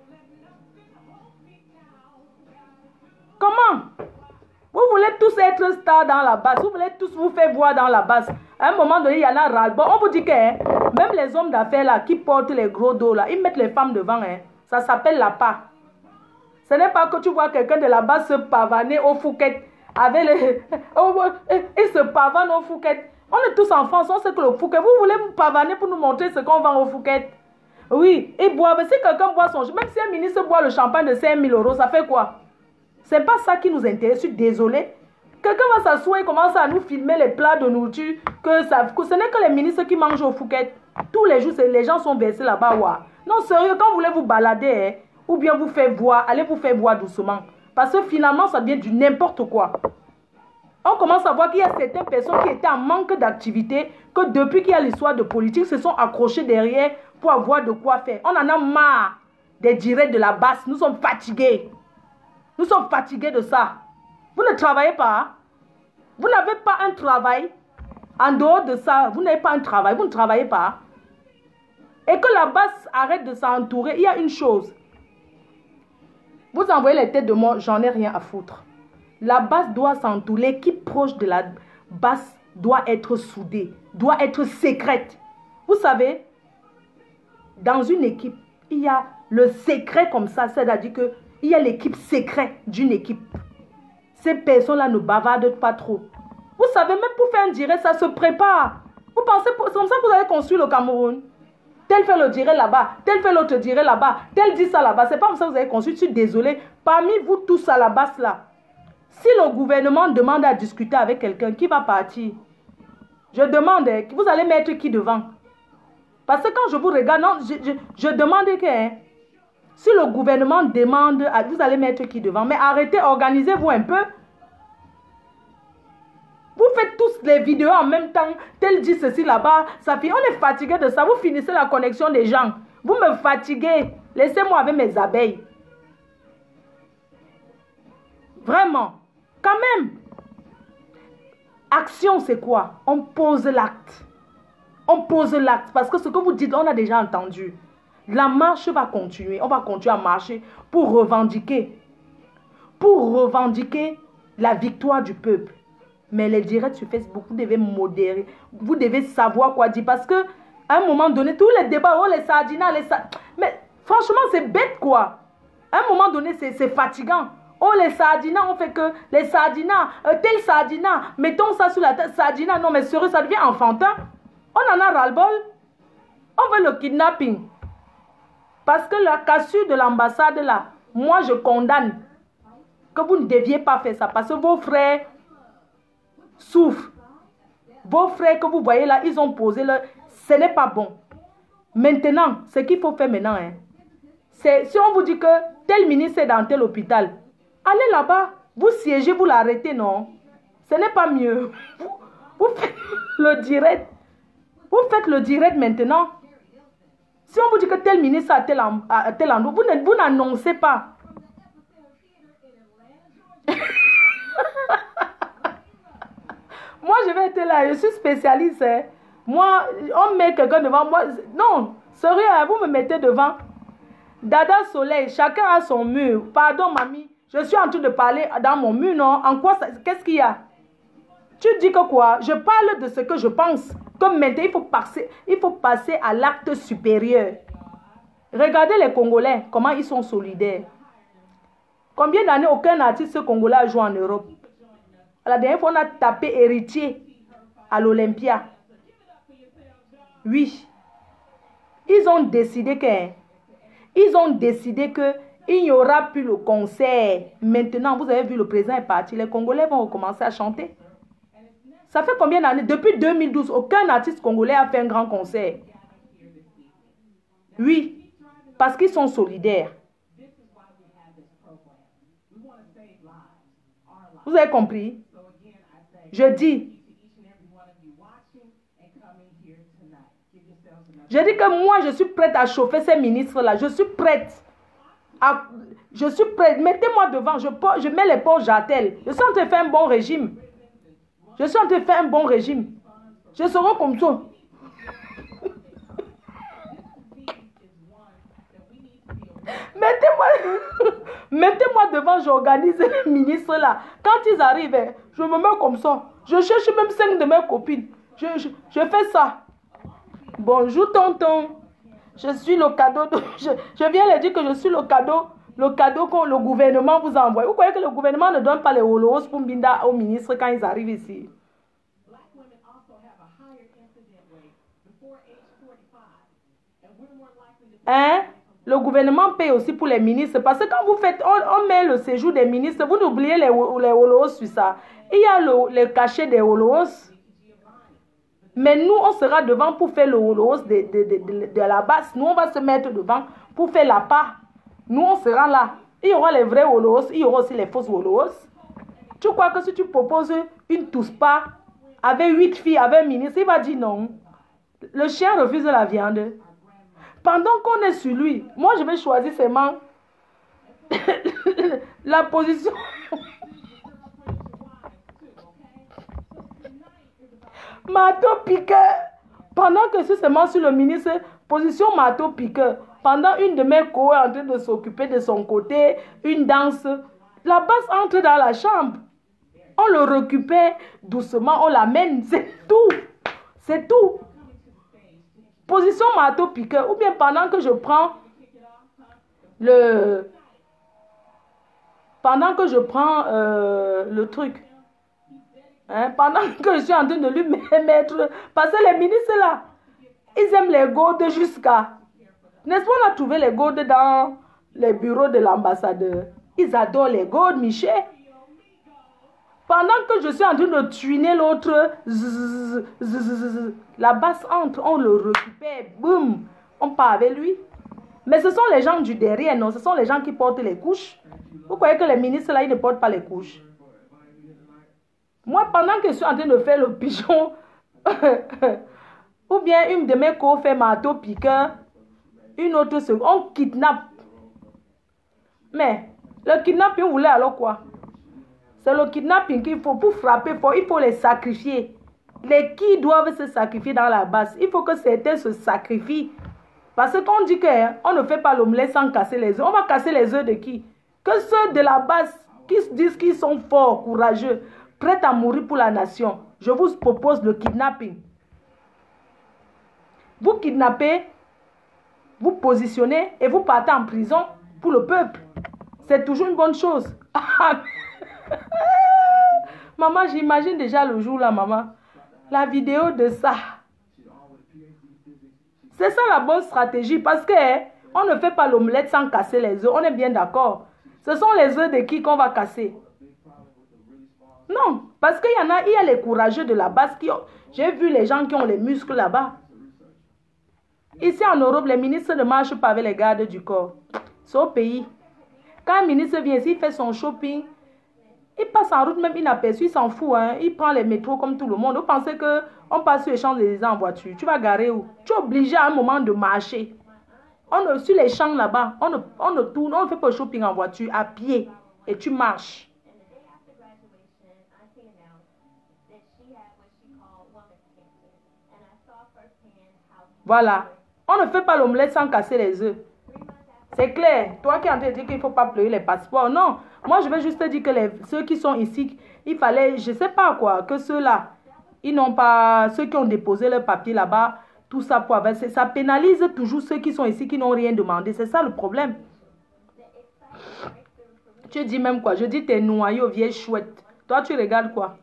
Comment? Vous voulez tous être stars dans la base. Vous voulez tous vous faire voir dans la base. À un moment donné, il y en a ras-le-bol. On vous dit que même les hommes d'affaires là, qui portent les gros dos là, ils mettent les femmes devant. Ça s'appelle la part. Ce n'est pas que tu vois quelqu'un de la base se pavaner au Fouquet. Avec les... Il se pavane au Fouquet. On est tous en France, on sait que le Fouquet. Vous voulez vous pavaner pour nous montrer ce qu'on vend au Fouquet? Oui, et boivent. Si quelqu'un boit son... Même si un ministre boit le champagne de 5 000 €, ça fait quoi? C'est pas ça qui nous intéresse, je suis désolée. Quelqu'un va s'asseoir et commence à nous filmer les plats de nourriture. Ce n'est que les ministres qui mangent au Fouquet. Tous les jours, les gens sont versés là-bas. Ouais. Non, sérieux, quand vous voulez vous balader, ou bien vous faire voir, allez vous faire voir doucement. Parce que finalement, ça devient du n'importe quoi. On commence à voir qu'il y a certaines personnes qui étaient en manque d'activité, que depuis qu'il y a l'histoire de politique, se sont accrochés derrière pour avoir de quoi faire. On en a marre des directs de la base. Nous sommes fatigués. Nous sommes fatigués de ça. Vous ne travaillez pas. Vous n'avez pas un travail. En dehors de ça, vous n'avez pas un travail. Vous ne travaillez pas. Et que la base arrête de s'entourer. Il y a une chose. Vous envoyez les têtes de mort, j'en ai rien à foutre. La base doit s'entourer. L'équipe proche de la base doit être soudée. Doit être secrète. Vous savez, dans une équipe, il y a le secret comme ça. C'est-à-dire que il y a l'équipe secrète d'une équipe. Ces personnes-là ne bavardent pas trop. Vous savez, même pour faire un direct, ça se prépare. Vous pensez, c'est comme ça que vous allez construire le Cameroun. Tel fait le direct là-bas, tel fait l'autre direct là-bas, tel dit ça là-bas. C'est pas comme ça que vous allez construire. Je suis désolé. Parmi vous tous à la base là, si le gouvernement demande à discuter avec quelqu'un, qui va partir? Je demande, vous allez mettre qui devant? Parce que quand je vous regarde, non, je demande que... Si le gouvernement demande, vous allez mettre qui devant? Mais arrêtez, organisez-vous un peu. Vous faites tous les vidéos en même temps. Tel dit ceci là-bas. Ça fait, on est fatigué de ça. Vous finissez la connexion des gens. Vous me fatiguez. Laissez-moi avec mes abeilles. Vraiment. Quand même. Action, c'est quoi? On pose l'acte. On pose l'acte. Parce que ce que vous dites, on a déjà entendu. La marche va continuer. On va continuer à marcher pour revendiquer. Pour revendiquer la victoire du peuple. Mais les directs sur Facebook, vous devez modérer. Vous devez savoir quoi dire. Parce que à un moment donné, tous les débats, oh les sardines, mais franchement, c'est bête quoi. À un moment donné, c'est fatigant. Oh, les sardinas, on fait que les sardinas, tel sardina, mettons ça sur la tête, sardina. Non, mais sérieux, ça devient enfantin. On en a ras-le-bol. On veut le kidnapping. Parce que la cassure de l'ambassade là, moi je condamne que vous ne deviez pas faire ça. Parce que vos frères souffrent. Vos frères que vous voyez là, ils ont posé là, ce n'est pas bon. Maintenant, ce qu'il faut faire maintenant, hein, c'est si on vous dit que tel ministre est dans tel hôpital, allez là-bas, vous siégez, vous l'arrêtez, non? Ce n'est pas mieux. Vous faites le direct. Vous faites le direct maintenant. Si on vous dit que tel ministre a tel endroit, vous n'annoncez pas. Moi, je vais être là, je suis spécialiste. Hein. Moi, on met quelqu'un devant moi. Non, sérieux, vous me mettez devant. Dada Soleil, chacun a son mur. Pardon, mamie, je suis en train de parler dans mon mur, non? En quoi, qu'est-ce qu'il y a? Tu dis que quoi? Je parle de ce que je pense. Comme maintenant, il faut passer à l'acte supérieur. Regardez les Congolais, comment ils sont solidaires. Combien d'années aucun artiste congolais a joué en Europe? La dernière fois, on a tapé héritier à l'Olympia. Oui. Ils ont décidé qu'il n'y aura plus le concert. Maintenant, vous avez vu, le président est parti. Les Congolais vont recommencer à chanter. Ça fait combien d'années? Depuis 2012, aucun artiste congolais a fait un grand concert. Oui, parce qu'ils sont solidaires. Vous avez compris? Je dis que moi, je suis prête à chauffer ces ministres-là. Je suis prête. Mettez-moi devant. Je mets les poches j'attelle. Je suis en train de faire un bon régime. Je serai comme ça. Mettez-moi devant, j'organise les ministres là. Quand ils arrivent, je me mets comme ça. Je cherche même 5 de mes copines. Je fais ça. Bonjour tonton. Je suis le cadeau. Je viens leur dire que je suis le cadeau que le gouvernement vous envoie. Vous croyez que le gouvernement ne donne pas les holos pour Mbinda aux ministres quand ils arrivent ici? Hein? Le gouvernement paye aussi pour les ministres. Parce que quand vous faites, on met le séjour des ministres, vous n'oubliez les holos sur ça. Il y a le cachet des holos. Mais nous, on sera devant pour faire le holos de la base. Nous, on va se mettre devant pour faire la part. Nous, on sera là. Il y aura les vrais holos, il y aura aussi les fausses holos. Tu crois que si tu proposes une touspa avec 8 filles, avec un ministre, il va dire non. Le chien refuse la viande. Pendant qu'on est sur lui, moi je vais choisir seulement la position. Marteau piqueur. Pendant que je suis seulement sur le ministre, position marteau piqueur. Pendant une de mes co est en train de s'occuper de son côté, une danse, la basse entre dans la chambre. On le récupère doucement, on l'amène, c'est tout. C'est tout. Position marteau piqueur. Ou bien pendant que je prends le truc. Hein, pendant que je suis en train de lui mettre. Parce que les ministres là, ils aiment les gourdes jusqu'à. N'est-ce pas, on a trouvé les gourdes dans les bureaux de l'ambassadeur. Ils adorent les gourdes, Michel. Pendant que je suis en train de tuiner l'autre, la basse entre, on le récupère, boum, on part avec lui. Mais ce sont les gens du derrière, non? Ce sont les gens qui portent les couches. Vous croyez que les ministres là, ils ne portent pas les couches? Moi, pendant que je suis en train de faire le pigeon, ou bien une de mes co fait marteau piqueur, une autre on kidnappe. Mais le kidnapping, vous voulez alors quoi? C'est le kidnapping qu'il faut pour frapper fort. Il faut les sacrifier. Les qui doivent se sacrifier dans la base. Il faut que certains se sacrifient. Parce qu'on dit qu'on ne fait pas l'omelette sans casser les œufs. On va casser les œufs de qui? Que ceux de la base qui se disent qu'ils sont forts, courageux, prêts à mourir pour la nation. Je vous propose le kidnapping. Vous kidnappez, vous positionnez et vous partez en prison pour le peuple. c'est toujours une bonne chose. Maman, j'imagine déjà le jour là, maman. La vidéo de ça. C'est ça la bonne stratégie parce que on ne fait pas l'omelette sans casser les œufs. On est bien d'accord. Ce sont les œufs de qui qu'on va casser? Non, parce qu'il y en a, il y a les courageux de la base qui ont... J'ai vu les gens qui ont les muscles là-bas. Ici en Europe, les ministres ne marchent pas avec les gardes du corps. C'est au pays. Quand un ministre vient ici, il fait son shopping, il passe en route même inaperçu, il s'en fout. Hein. Il prend les métros comme tout le monde. Vous pensez qu'on passe sur les Champs-Élysées en voiture? Tu vas garer où? Tu es obligé à un moment de marcher. Sur les champs là-bas, on ne tourne, on ne fait pas le shopping en voiture, à pied. Et tu marches. Voilà. On ne fait pas l'omelette sans casser les œufs. C'est clair. Toi qui es en train de dire qu'il ne faut pas pleurer les passeports. Non. Moi, je vais juste te dire que ceux qui sont ici, il fallait, je ne sais pas quoi, que ceux-là, ils n'ont pas, ceux qui ont déposé leur papier là-bas, tout ça pour avoir, ça pénalise toujours ceux qui sont ici, qui n'ont rien demandé. C'est ça le problème. Tu dis même quoi? Je dis t'es noyau, vieille chouette. Toi, tu regardes quoi?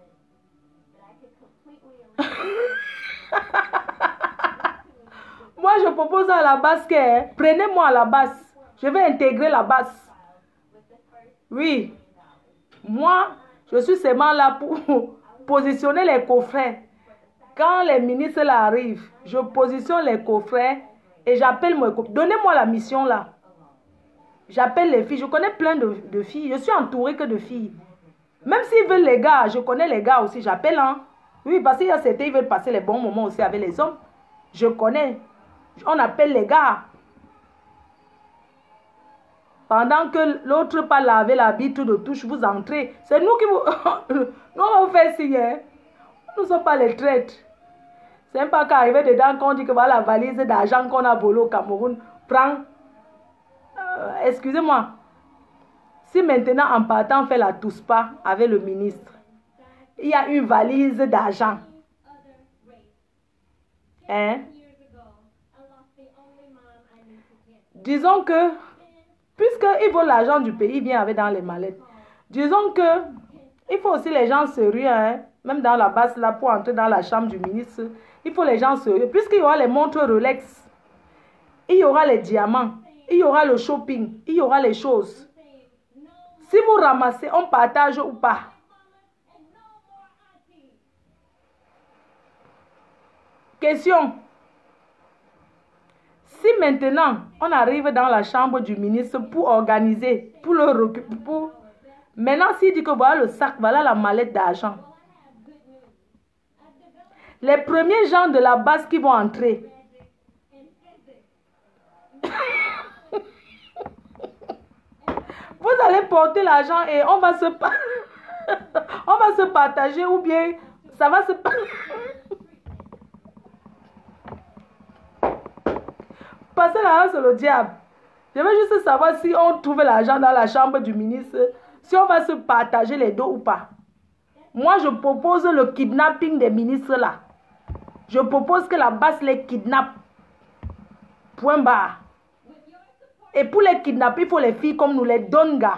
Moi, je propose à la base que prenez-moi à la base. Je vais intégrer la base. Oui. Moi, je suis seulement là pour positionner les coffrets. Quand les ministres là arrivent, je positionne les coffrets et j'appelle mon coffret. Donnez-moi la mission là. J'appelle les filles. Je connais plein de filles. Je suis entourée que de filles. Même s'ils veulent les gars, je connais les gars aussi. J'appelle, hein. Oui, parce qu'il y a certains, ils veulent passer les bons moments aussi avec les hommes. Je connais. On appelle les gars. Pendant que l'autre pas laver l'arbitre de touche, vous entrez. C'est nous qui vous... nous, on va vous faire signer. Nous ne sommes pas les traîtres. C'est même pas qu'arriver dedans qu'on dit que voilà la valise d'argent qu'on a volé au Cameroun. Prends. Excusez-moi. Si maintenant en partant on fait la touspa avec le ministre, il y a une valise d'argent. Hein? Disons que, puisqu'il vaut l'argent du pays, il vient avec dans les mallettes. Disons que, il faut aussi les gens sérieux, hein? Même dans la base là, pour entrer dans la chambre du ministre, il faut les gens sérieux. Puisqu'il y aura les montres Rolex, il y aura les diamants, il y aura le shopping, il y aura les choses. Si vous ramassez, on partage ou pas. Question. Si maintenant, on arrive dans la chambre du ministre pour organiser, pour le recruter, maintenant, s'il dit que voilà le sac, voilà la mallette d'argent. Les premiers gens de la base qui vont entrer. Vous allez porter l'argent et on va se on va se partager ou bien ça va se passer l'argent sur le diable. Je veux juste savoir si on trouve l'argent dans la chambre du ministre, si on va se partager les deux ou pas. Moi, je propose le kidnapping des ministres là. Je propose que la base les kidnappe. Point barre. Et pour les kidnapper, il faut les filles comme nous, les donne, gars.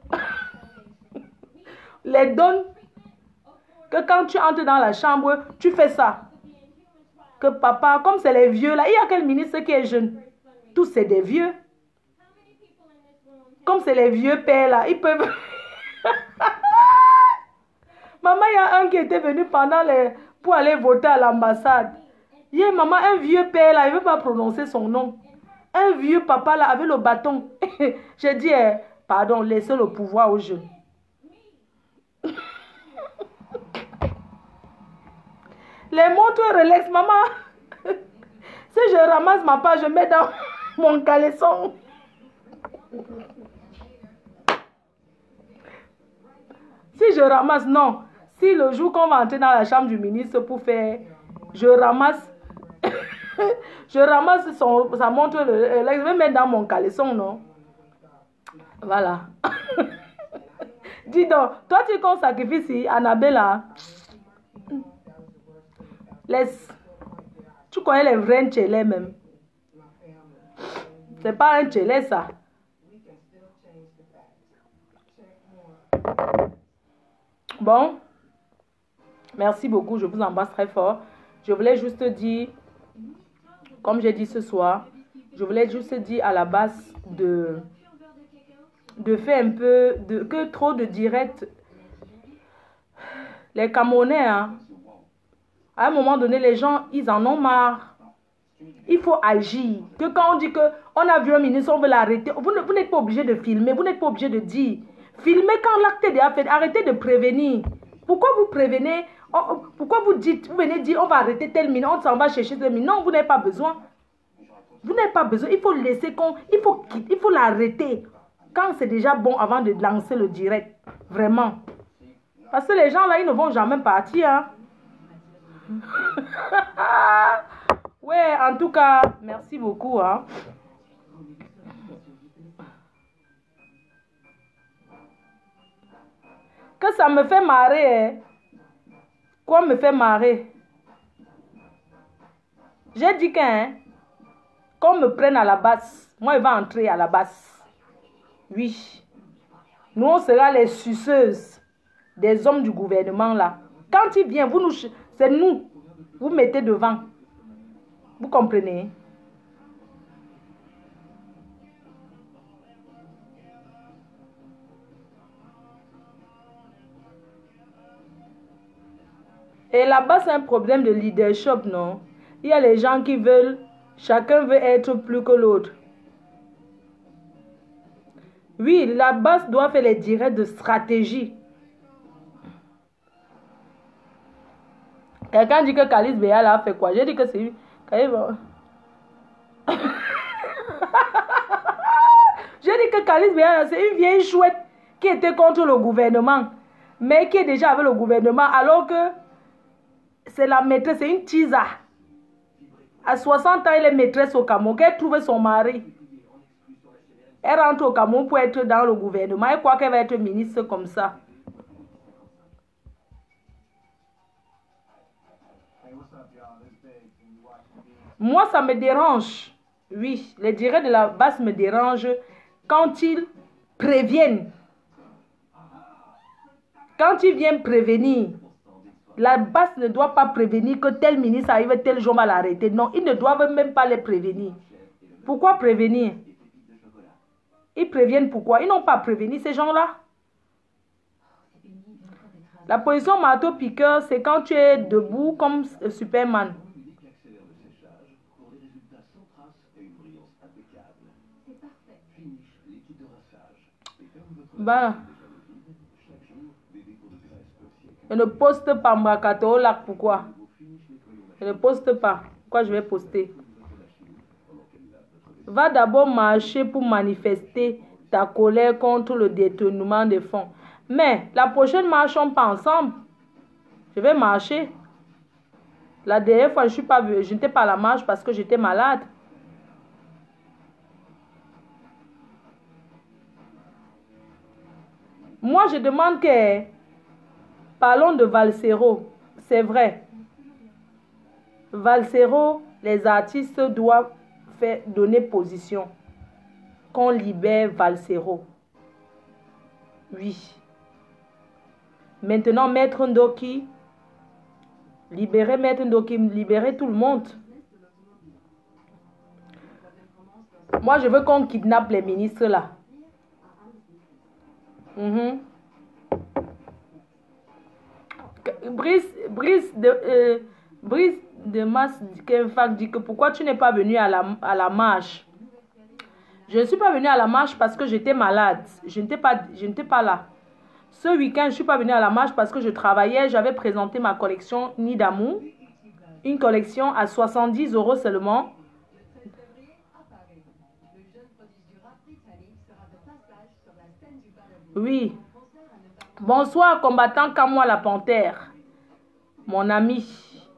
Les donne. Que quand tu entres dans la chambre, tu fais ça. Que papa, comme c'est les vieux là, il y a quel ministre qui est jeune? Tous c'est des vieux. Comme c'est les vieux pères là, ils peuvent... Maman, il y a un qui était venu pendant pour aller voter à l'ambassade. Il y a maman, un vieux père là, il ne veut pas prononcer son nom. Un vieux papa là avec le bâton. J'ai dit, pardon, laissez le pouvoir aux jeunes. Les montres Rolex, maman. Si je ramasse ma part, je mets dans mon caleçon. Si je ramasse, non. Si le jour qu'on va entrer dans la chambre du ministre pour faire, je ramasse. Je ramasse sa montre, je vais mettre dans mon caleçon, non? Voilà. Dis donc, toi tu comptes sacrifier si Annabella. Laisse. Tu connais les vrais tchélés même. C'est pas un tchélé ça. Bon, merci beaucoup, je vous embrasse très fort. Je voulais juste dire, comme j'ai dit ce soir, je voulais juste dire à la base de faire un peu, que trop de directs, les Camerounais, hein, à un moment donné, les gens, ils en ont marre. Il faut agir. Que quand on dit qu'on a vu un ministre, on veut l'arrêter, vous n'êtes pas obligé de filmer, vous n'êtes pas obligé de dire. Filmez quand l'acte est déjà fait. Arrêtez de prévenir. Pourquoi vous prévenez? Pourquoi vous dites, vous venez dire, on va arrêter tel ministre, on s'en va chercher tel ministre? Non, vous n'avez pas besoin. Vous n'avez pas besoin. Il faut laisser, il faut l'arrêter. Quand c'est déjà bon avant de lancer le direct. Vraiment. Parce que les gens là, ils ne vont jamais partir. Hein. Ouais, en tout cas, merci beaucoup. Hein. Que ça me fait marrer. Hein. Quoi me fait marrer? J'ai dit qu'on me prenne à la base. Moi, il va entrer à la base. Oui. Nous, on sera les suceuses des hommes du gouvernement là. Quand il vient, c'est nous. Vous mettez devant. Vous comprenez? Et là-bas, c'est un problème de leadership, non? Il y a les gens qui veulent, chacun veut être plus que l'autre. Oui, la base doit faire les directs de stratégie. Quelqu'un dit que Kalice Béal a fait quoi? J'ai dit que c'est... J'ai dit que Kalice Béal, c'est une vieille chouette qui était contre le gouvernement, mais qui est déjà avec le gouvernement, alors que c'est la maîtresse, c'est une tisa. À 60 ans, elle est maîtresse au Cameroun. Elle trouve son mari. Elle rentre au Cameroun pour être dans le gouvernement. Elle croit qu'elle va être ministre comme ça. Moi, ça me dérange. Oui, les directs de la base me dérangent quand ils préviennent. Quand ils viennent prévenir. La base ne doit pas prévenir que tel ministre arrive, tel jour on va l'arrêter. Non, ils ne doivent même pas les prévenir. Pourquoi prévenir? Ils préviennent pourquoi? Ils n'ont pas prévenu ces gens-là. La position marteau-piqueur, c'est quand tu es debout comme Superman. Ben, je ne poste pas Mbakato là, pourquoi? Je ne poste pas. Pourquoi je vais poster? Va d'abord marcher pour manifester ta colère contre le détournement des fonds. Mais la prochaine marche, on part ensemble. Je vais marcher. La dernière fois, je n'étais pas à la marche parce que j'étais malade. Moi, je demande que... Parlons de Valsero. C'est vrai. Valsero, les artistes doivent donner position. Qu'on libère Valsero. Oui. Maintenant, Maître Ndoki, libérer Maître Ndoki, libérer tout le monde. Moi, je veux qu'on kidnappe les ministres là. Brice de Masse dit que pourquoi tu n'es pas venu à la marche? Je ne suis pas venue à la marche parce que j'étais malade. Je n'étais pas là. Ce week-end, je ne suis pas venue à la marche parce que je travaillais. J'avais présenté ma collection Nid d'amour. Une collection à 70 € seulement. Oui. Bonsoir, combattant Kamwa la panthère. Mon ami.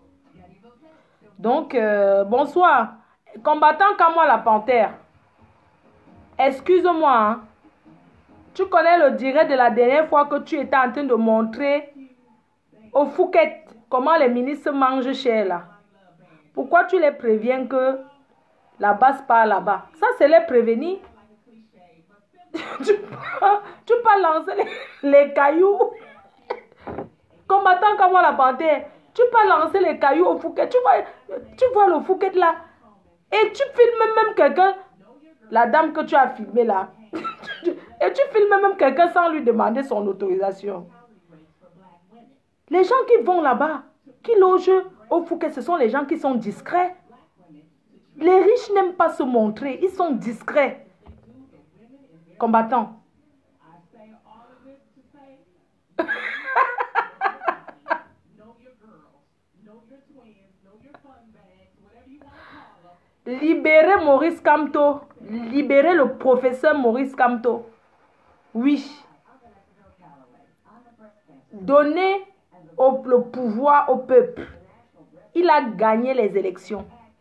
Donc, bonsoir. Combattant Kamwa la panthère. Excuse-moi. Hein. Tu connais le direct de la dernière fois que tu étais en train de montrer au Fouquet comment les ministres mangent cher là. Pourquoi tu les préviens que la base part là-bas? Ça, c'est les prévenir. tu peux lancer les cailloux. Combattant comme moi la panthère, tu peux lancer les cailloux au Phuket. Tu vois le Phuket là. Et tu filmes même quelqu'un, la dame que tu as filmée là. Et tu filmes même quelqu'un sans lui demander son autorisation. Les gens qui vont là-bas, qui logent au Phuket, ce sont les gens qui sont discrets. Les riches n'aiment pas se montrer, ils sont discrets. Combattants. Libérez Maurice Kamto. Libérez le professeur Maurice Kamto. Oui. Donnez le pouvoir au peuple. Il a gagné les élections.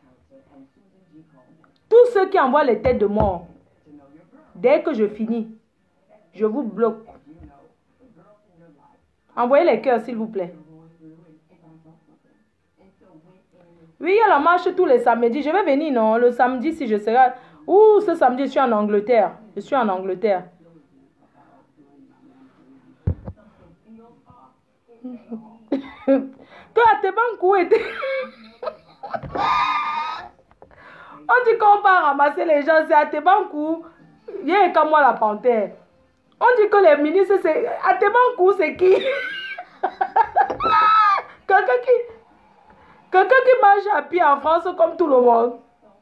Tous ceux qui envoient les têtes de mort, dès que je finis, je vous bloque. Envoyez les cœurs, s'il vous plaît. Oui, il y a la marche tous les samedis. Je vais venir, non? Le samedi, si je serai... Ouh, ce samedi, je suis en Angleterre. Je suis en Angleterre. Toi, tes banques où étaient... On dit qu'on va ramasser les gens, c'est à tes banques où... Il y a comme moi la panthère. On dit que les ministres, c'est... À tes banques où, c'est qui? Quelqu'un qui marche à pied en France comme tout le monde.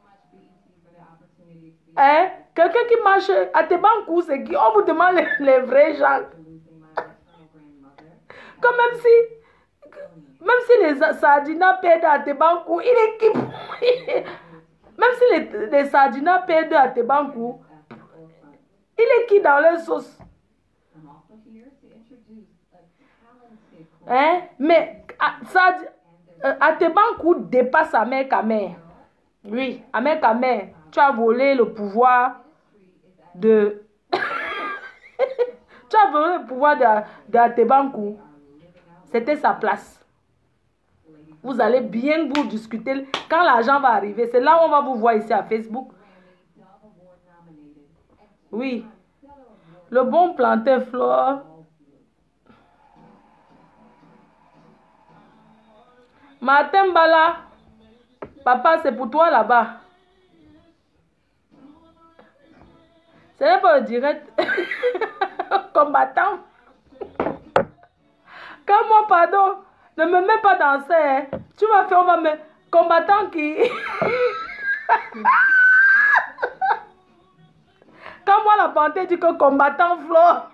Hein? Quelqu'un qui marche à tes banques, c'est qui? On vous demande les vrais gens. Comme même si les Sardinas perdent à tes banques, il est qui? Même si les Sardinas perdent à tes banques, il est qui dans leur sauce? Hein? Mais Atebankou dépasse Ahmed Kamer. Oui, Ahmed Kamer, tu as volé le pouvoir de... tu as volé le pouvoir d'Atebankou. C'était sa place. Vous allez bien vous discuter. Quand l'argent va arriver, c'est là où on va vous voir ici à Facebook. Oui. Le bon plantain Flore. Martin Bala, papa, c'est pour toi là-bas. Ce n'est pas le direct. Combattant. Comme moi, pardon, ne me mets pas dans ça. Hein. Tu vas faire, on va me... Combattant qui... Quand moi, la panthère dit que combattant Flore...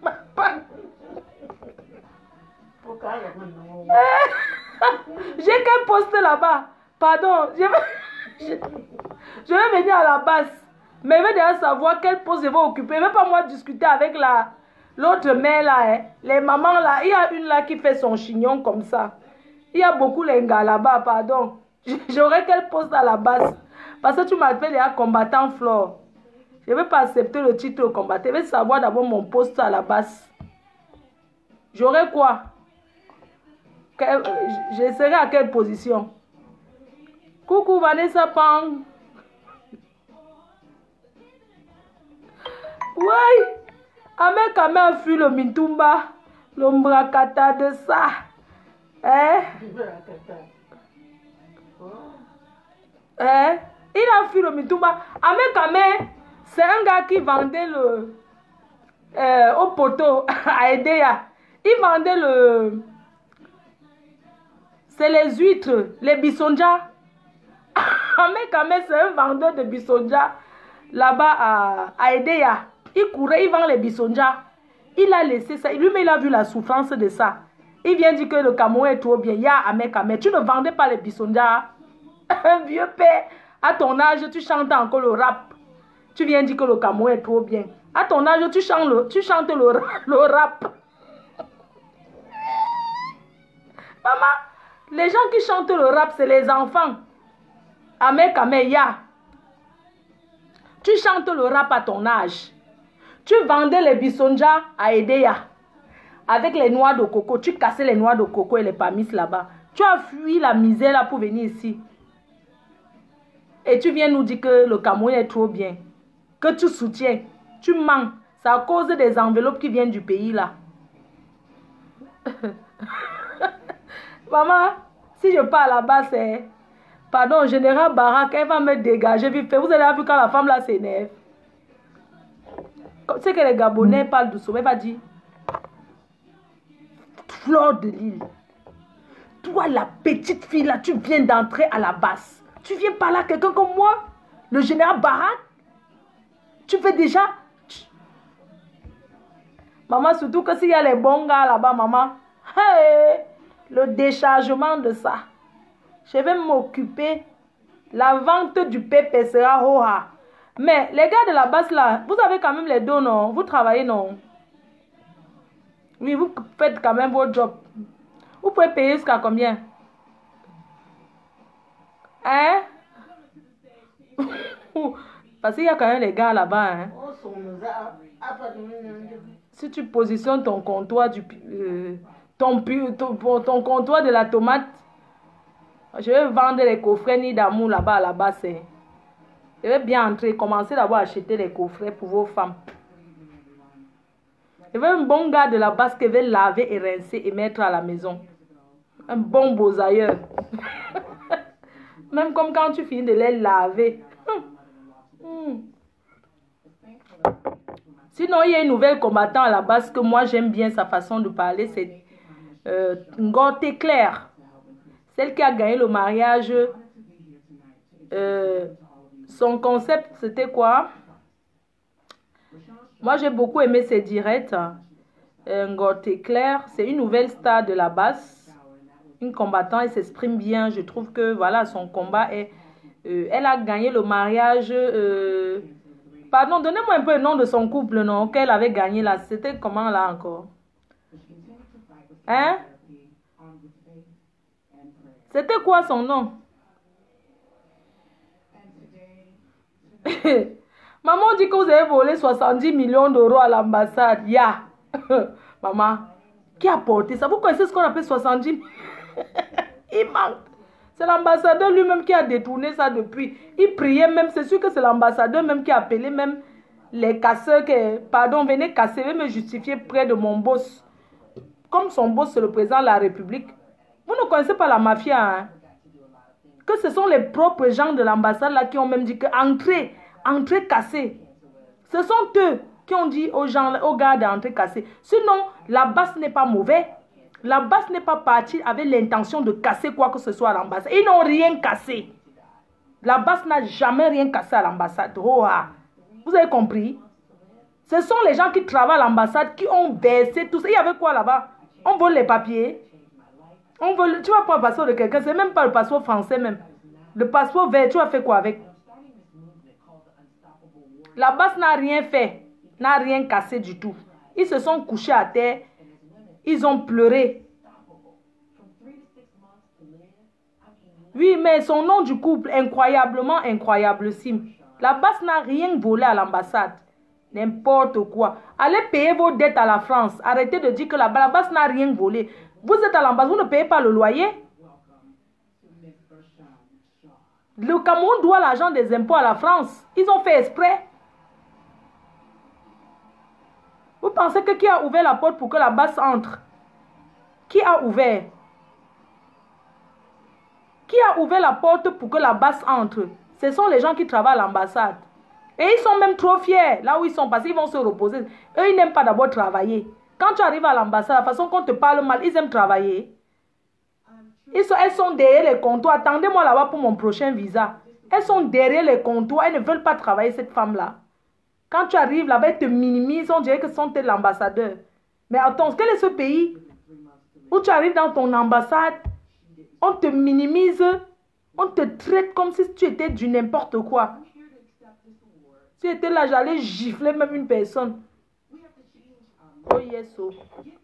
J'ai qu'un poste là-bas. Pardon, je vais venir à la base. Mais je vais déjà savoir quel poste je vais occuper. Je ne vais pas moi discuter avec l'autre mère là. Hein. Les mamans là. Il y a une là qui fait son chignon comme ça. Il y a beaucoup les gars là-bas, pardon. J'aurai quel poste à la base. Parce que tu m'appelles déjà combattant Flore. Je ne vais pas accepter le titre de combattant. Je vais savoir d'abord mon poste à la base. J'aurai quoi? Je serai à quelle position? Coucou Vanessa Pang. Oui. Ahmed Kamer fut le Mintumba. Le Mbrakata de ça. Hein? Hein? Il a fui le Mintumba. Ahmed Kamer, c'est un gars qui vendait au poteau à Edea. Il vendait c'est les huîtres, les bisonja. Ahmed Kamer, c'est un vendeur de bisonja là-bas à Edea. Il courait, il vend les bisonja. Il a laissé ça. Lui-même, il a vu la souffrance de ça. Il vient dire que le Cameroun est trop bien. Il y a Ahmed Kamer. Tu ne vendais pas les bisonja. Un vieux père, à ton âge, tu chantes encore le rap. Tu viens dire que le Cameroun est trop bien. À ton âge, tu chantes le rap. Maman, les gens qui chantent le rap, c'est les enfants. Ahmed Kamer, ya. Tu chantes le rap à ton âge. Tu vendais les bisonja à Edea. Avec les noix de coco. Tu cassais les noix de coco et les pamis là-bas. Tu as fui la misère là pour venir ici. Et tu viens nous dire que le Cameroun est trop bien. Que tu soutiens. Tu mens. C'est à cause des enveloppes qui viennent du pays là. Maman, si je pars là-bas, c'est... Pardon, Général Barak, elle va me dégager vite fait. Vous avez vu quand la femme là s'énerve. C'est que les Gabonais parlent doucement. Elle va dire... Fleur de l'île. Toi, la petite fille là, tu viens d'entrer à la base. Tu viens par là, quelqu'un comme moi, le général Barak. Tu fais déjà... Maman, surtout que s'il y a les bons gars là-bas, maman, hey, le déchargement de ça. Je vais m'occuper. La vente du pépé sera hoha. Mais les gars de la base là, vous avez quand même les deux, non? Vous travaillez, non? Oui, vous faites quand même votre job. Vous pouvez payer jusqu'à combien? Hein? Parce qu'il y a quand même les gars là-bas, hein? Si tu positionnes ton comptoir ton comptoir de la tomate, je vais vendre les coffrets ni d'amour là-bas à la base. Je vais bien entrer, commencer d'abord à acheter les coffrets pour vos femmes. Je veux un bon gars de la base qui va laver et rincer et mettre à la maison. Un bon beau-ailleurs. Même comme quand tu finis de les laver. Sinon, il y a une nouvelle combattant à la base que moi j'aime bien sa façon de parler. C'est Ngoté Claire. Celle qui a gagné le mariage. Son concept, c'était quoi? Moi, j'ai beaucoup aimé ses directs. Ngoté Claire, c'est une nouvelle star de la base. Une combattante, elle s'exprime bien. Je trouve que voilà, son combat est... elle a gagné le mariage... pardon, donnez-moi un peu le nom de son couple, non? Qu'elle avait gagné là. C'était comment là encore? Hein? C'était quoi son nom? Maman dit que vous avez volé 70 millions d'euros à l'ambassade. Ya. Maman, qui a porté ça? Vous connaissez ce qu'on appelle 70 millions? Il manque. C'est l'ambassadeur lui-même qui a détourné ça depuis. Il priait même. C'est sûr que c'est l'ambassadeur même qui a appelé même les casseurs. Pardon, venez casser, venez me justifier près de mon boss. Comme son boss, c'est le président de la République. Vous ne connaissez pas la mafia, hein? Que ce sont les propres gens de l'ambassade là qui ont même dit que entrez cassé. Ce sont eux qui ont dit aux gens, aux gars d'entrer cassé. Sinon, la base n'est pas mauvaise. La base n'est pas partie avec l'intention de casser quoi que ce soit à l'ambassade. Ils n'ont rien cassé. La base n'a jamais rien cassé à l'ambassade. Oh, ah. Vous avez compris? Ce sont les gens qui travaillent à l'ambassade qui ont baissé tout ça. Il y avait quoi là-bas? On vole les papiers. On vole, tu vas prendre le passeport de quelqu'un. C'est même pas le passeport français même. Le passeport vert, tu as fait quoi avec? La base n'a rien fait. N'a rien cassé du tout. Ils se sont couchés à terre. Ils ont pleuré. Oui, mais son nom du couple, incroyablement incroyablissime. La base n'a rien volé à l'ambassade. N'importe quoi. Allez payer vos dettes à la France. Arrêtez de dire que la base n'a rien volé. Vous êtes à l'ambassade, vous ne payez pas le loyer. Le Cameroun doit l'argent des impôts à la France. Ils ont fait exprès. Vous pensez que qui a ouvert la porte pour que la base entre? Qui a ouvert? Qui a ouvert la porte pour que la base entre? Ce sont les gens qui travaillent à l'ambassade. Et ils sont même trop fiers. Là où ils sont passés, ils vont se reposer. Eux, ils n'aiment pas d'abord travailler. Quand tu arrives à l'ambassade, la façon qu'on te parle mal, ils aiment travailler. Elles sont derrière les comptoirs. Attendez-moi là-bas pour mon prochain visa. Elles sont derrière les comptoirs. Elles ne veulent pas travailler, cette femme-là. Quand tu arrives là-bas, ils te minimisent. On dirait que ce sont l'ambassadeur. Mais attends, quel est ce pays où tu arrives dans ton ambassade, on te minimise, on te traite comme si tu étais du n'importe quoi. Si tu étais là, j'allais gifler même une personne. Oh yes, oh.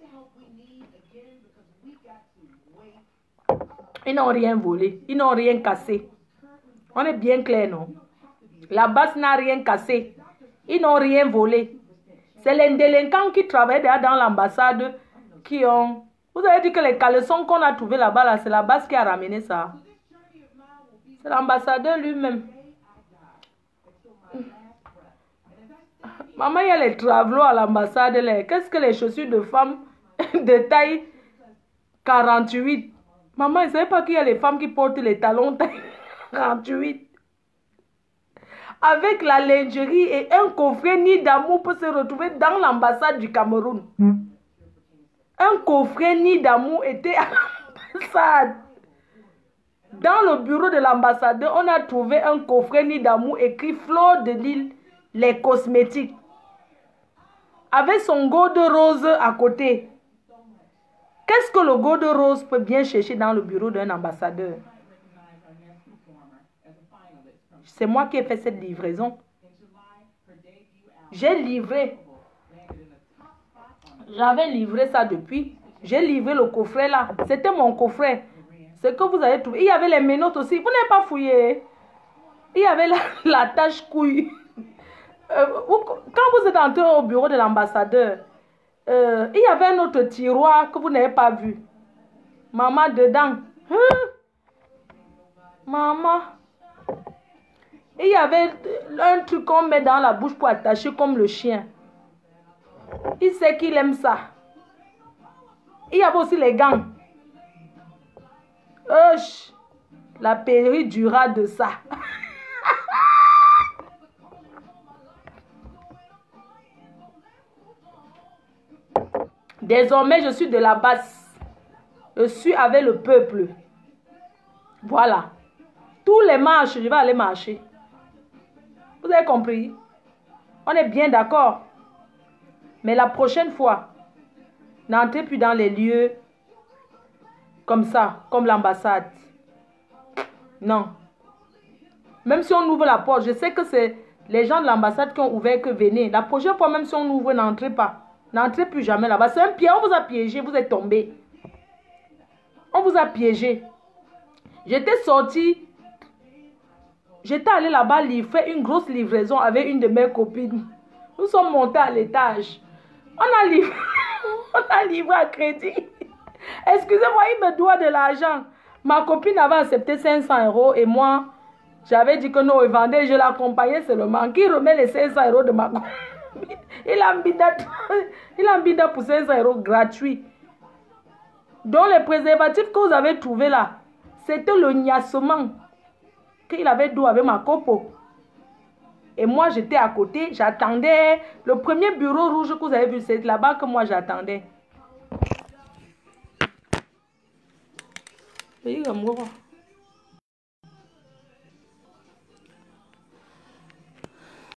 Ils n'ont rien volé. Ils n'ont rien cassé. On est bien clair, non? La base n'a rien cassé. Ils n'ont rien volé. C'est les délinquants qui travaillent dans l'ambassade qui ont... Vous avez dit que les caleçons qu'on a trouvés là-bas, là, c'est la base qui a ramené ça. C'est l'ambassadeur lui-même. Maman, il y a les travelots à l'ambassade. Qu'est-ce que les chaussures de femmes de taille 48? Maman, je ne savais pas qu'il y a les femmes qui portent les talons taille 48. Avec la lingerie et un coffret nid d'amour pour se retrouver dans l'ambassade du Cameroun. Un coffret nid d'amour était à l'ambassade. Dans le bureau de l'ambassadeur, on a trouvé un coffret nid d'amour écrit Fleur de Lille, les cosmétiques. Avec son gourde rose à côté. Qu'est-ce que le gourde rose peut bien chercher dans le bureau d'un ambassadeur? C'est moi qui ai fait cette livraison. J'ai livré. J'avais livré ça depuis. J'ai livré le coffret là. C'était mon coffret. Ce que vous avez trouvé. Il y avait les menottes aussi. Vous n'avez pas fouillé. Il y avait la tache couille. Quand vous êtes entré au bureau de l'ambassadeur, il y avait un autre tiroir que vous n'avez pas vu. Maman dedans. Maman. Il y avait un truc qu'on met dans la bouche pour attacher comme le chien. Il sait qu'il aime ça. Il y avait aussi les gants. La péridurale de ça. Désormais, je suis de la base. Je suis avec le peuple. Voilà. Tous les marches, je vais aller marcher. Vous avez compris? On est bien d'accord. Mais la prochaine fois, n'entrez plus dans les lieux comme ça, comme l'ambassade. Non. Même si on ouvre la porte, je sais que c'est les gens de l'ambassade qui ont ouvert que venez. La prochaine fois, même si on ouvre, n'entrez pas. N'entrez plus jamais là-bas. C'est un piège. On vous a piégé. Vous êtes tombé. On vous a piégé. J'étais sortie. J'étais allée là-bas faire une grosse livraison avec une de mes copines. Nous sommes montés à l'étage. On a livré à crédit. Excusez-moi, il me doit de l'argent. Ma copine avait accepté 500 € et moi, j'avais dit que non, il vendait. Je l'accompagnais seulement. Qui remet les 500 € de ma copine? Il a mis pour 500 € gratuit. Donc les préservatifs que vous avez trouvés là, c'était le gnassement qu'il avait d'eau avec ma copo. Et moi j'étais à côté, j'attendais. Le premier bureau rouge que vous avez vu, c'est là-bas que moi j'attendais.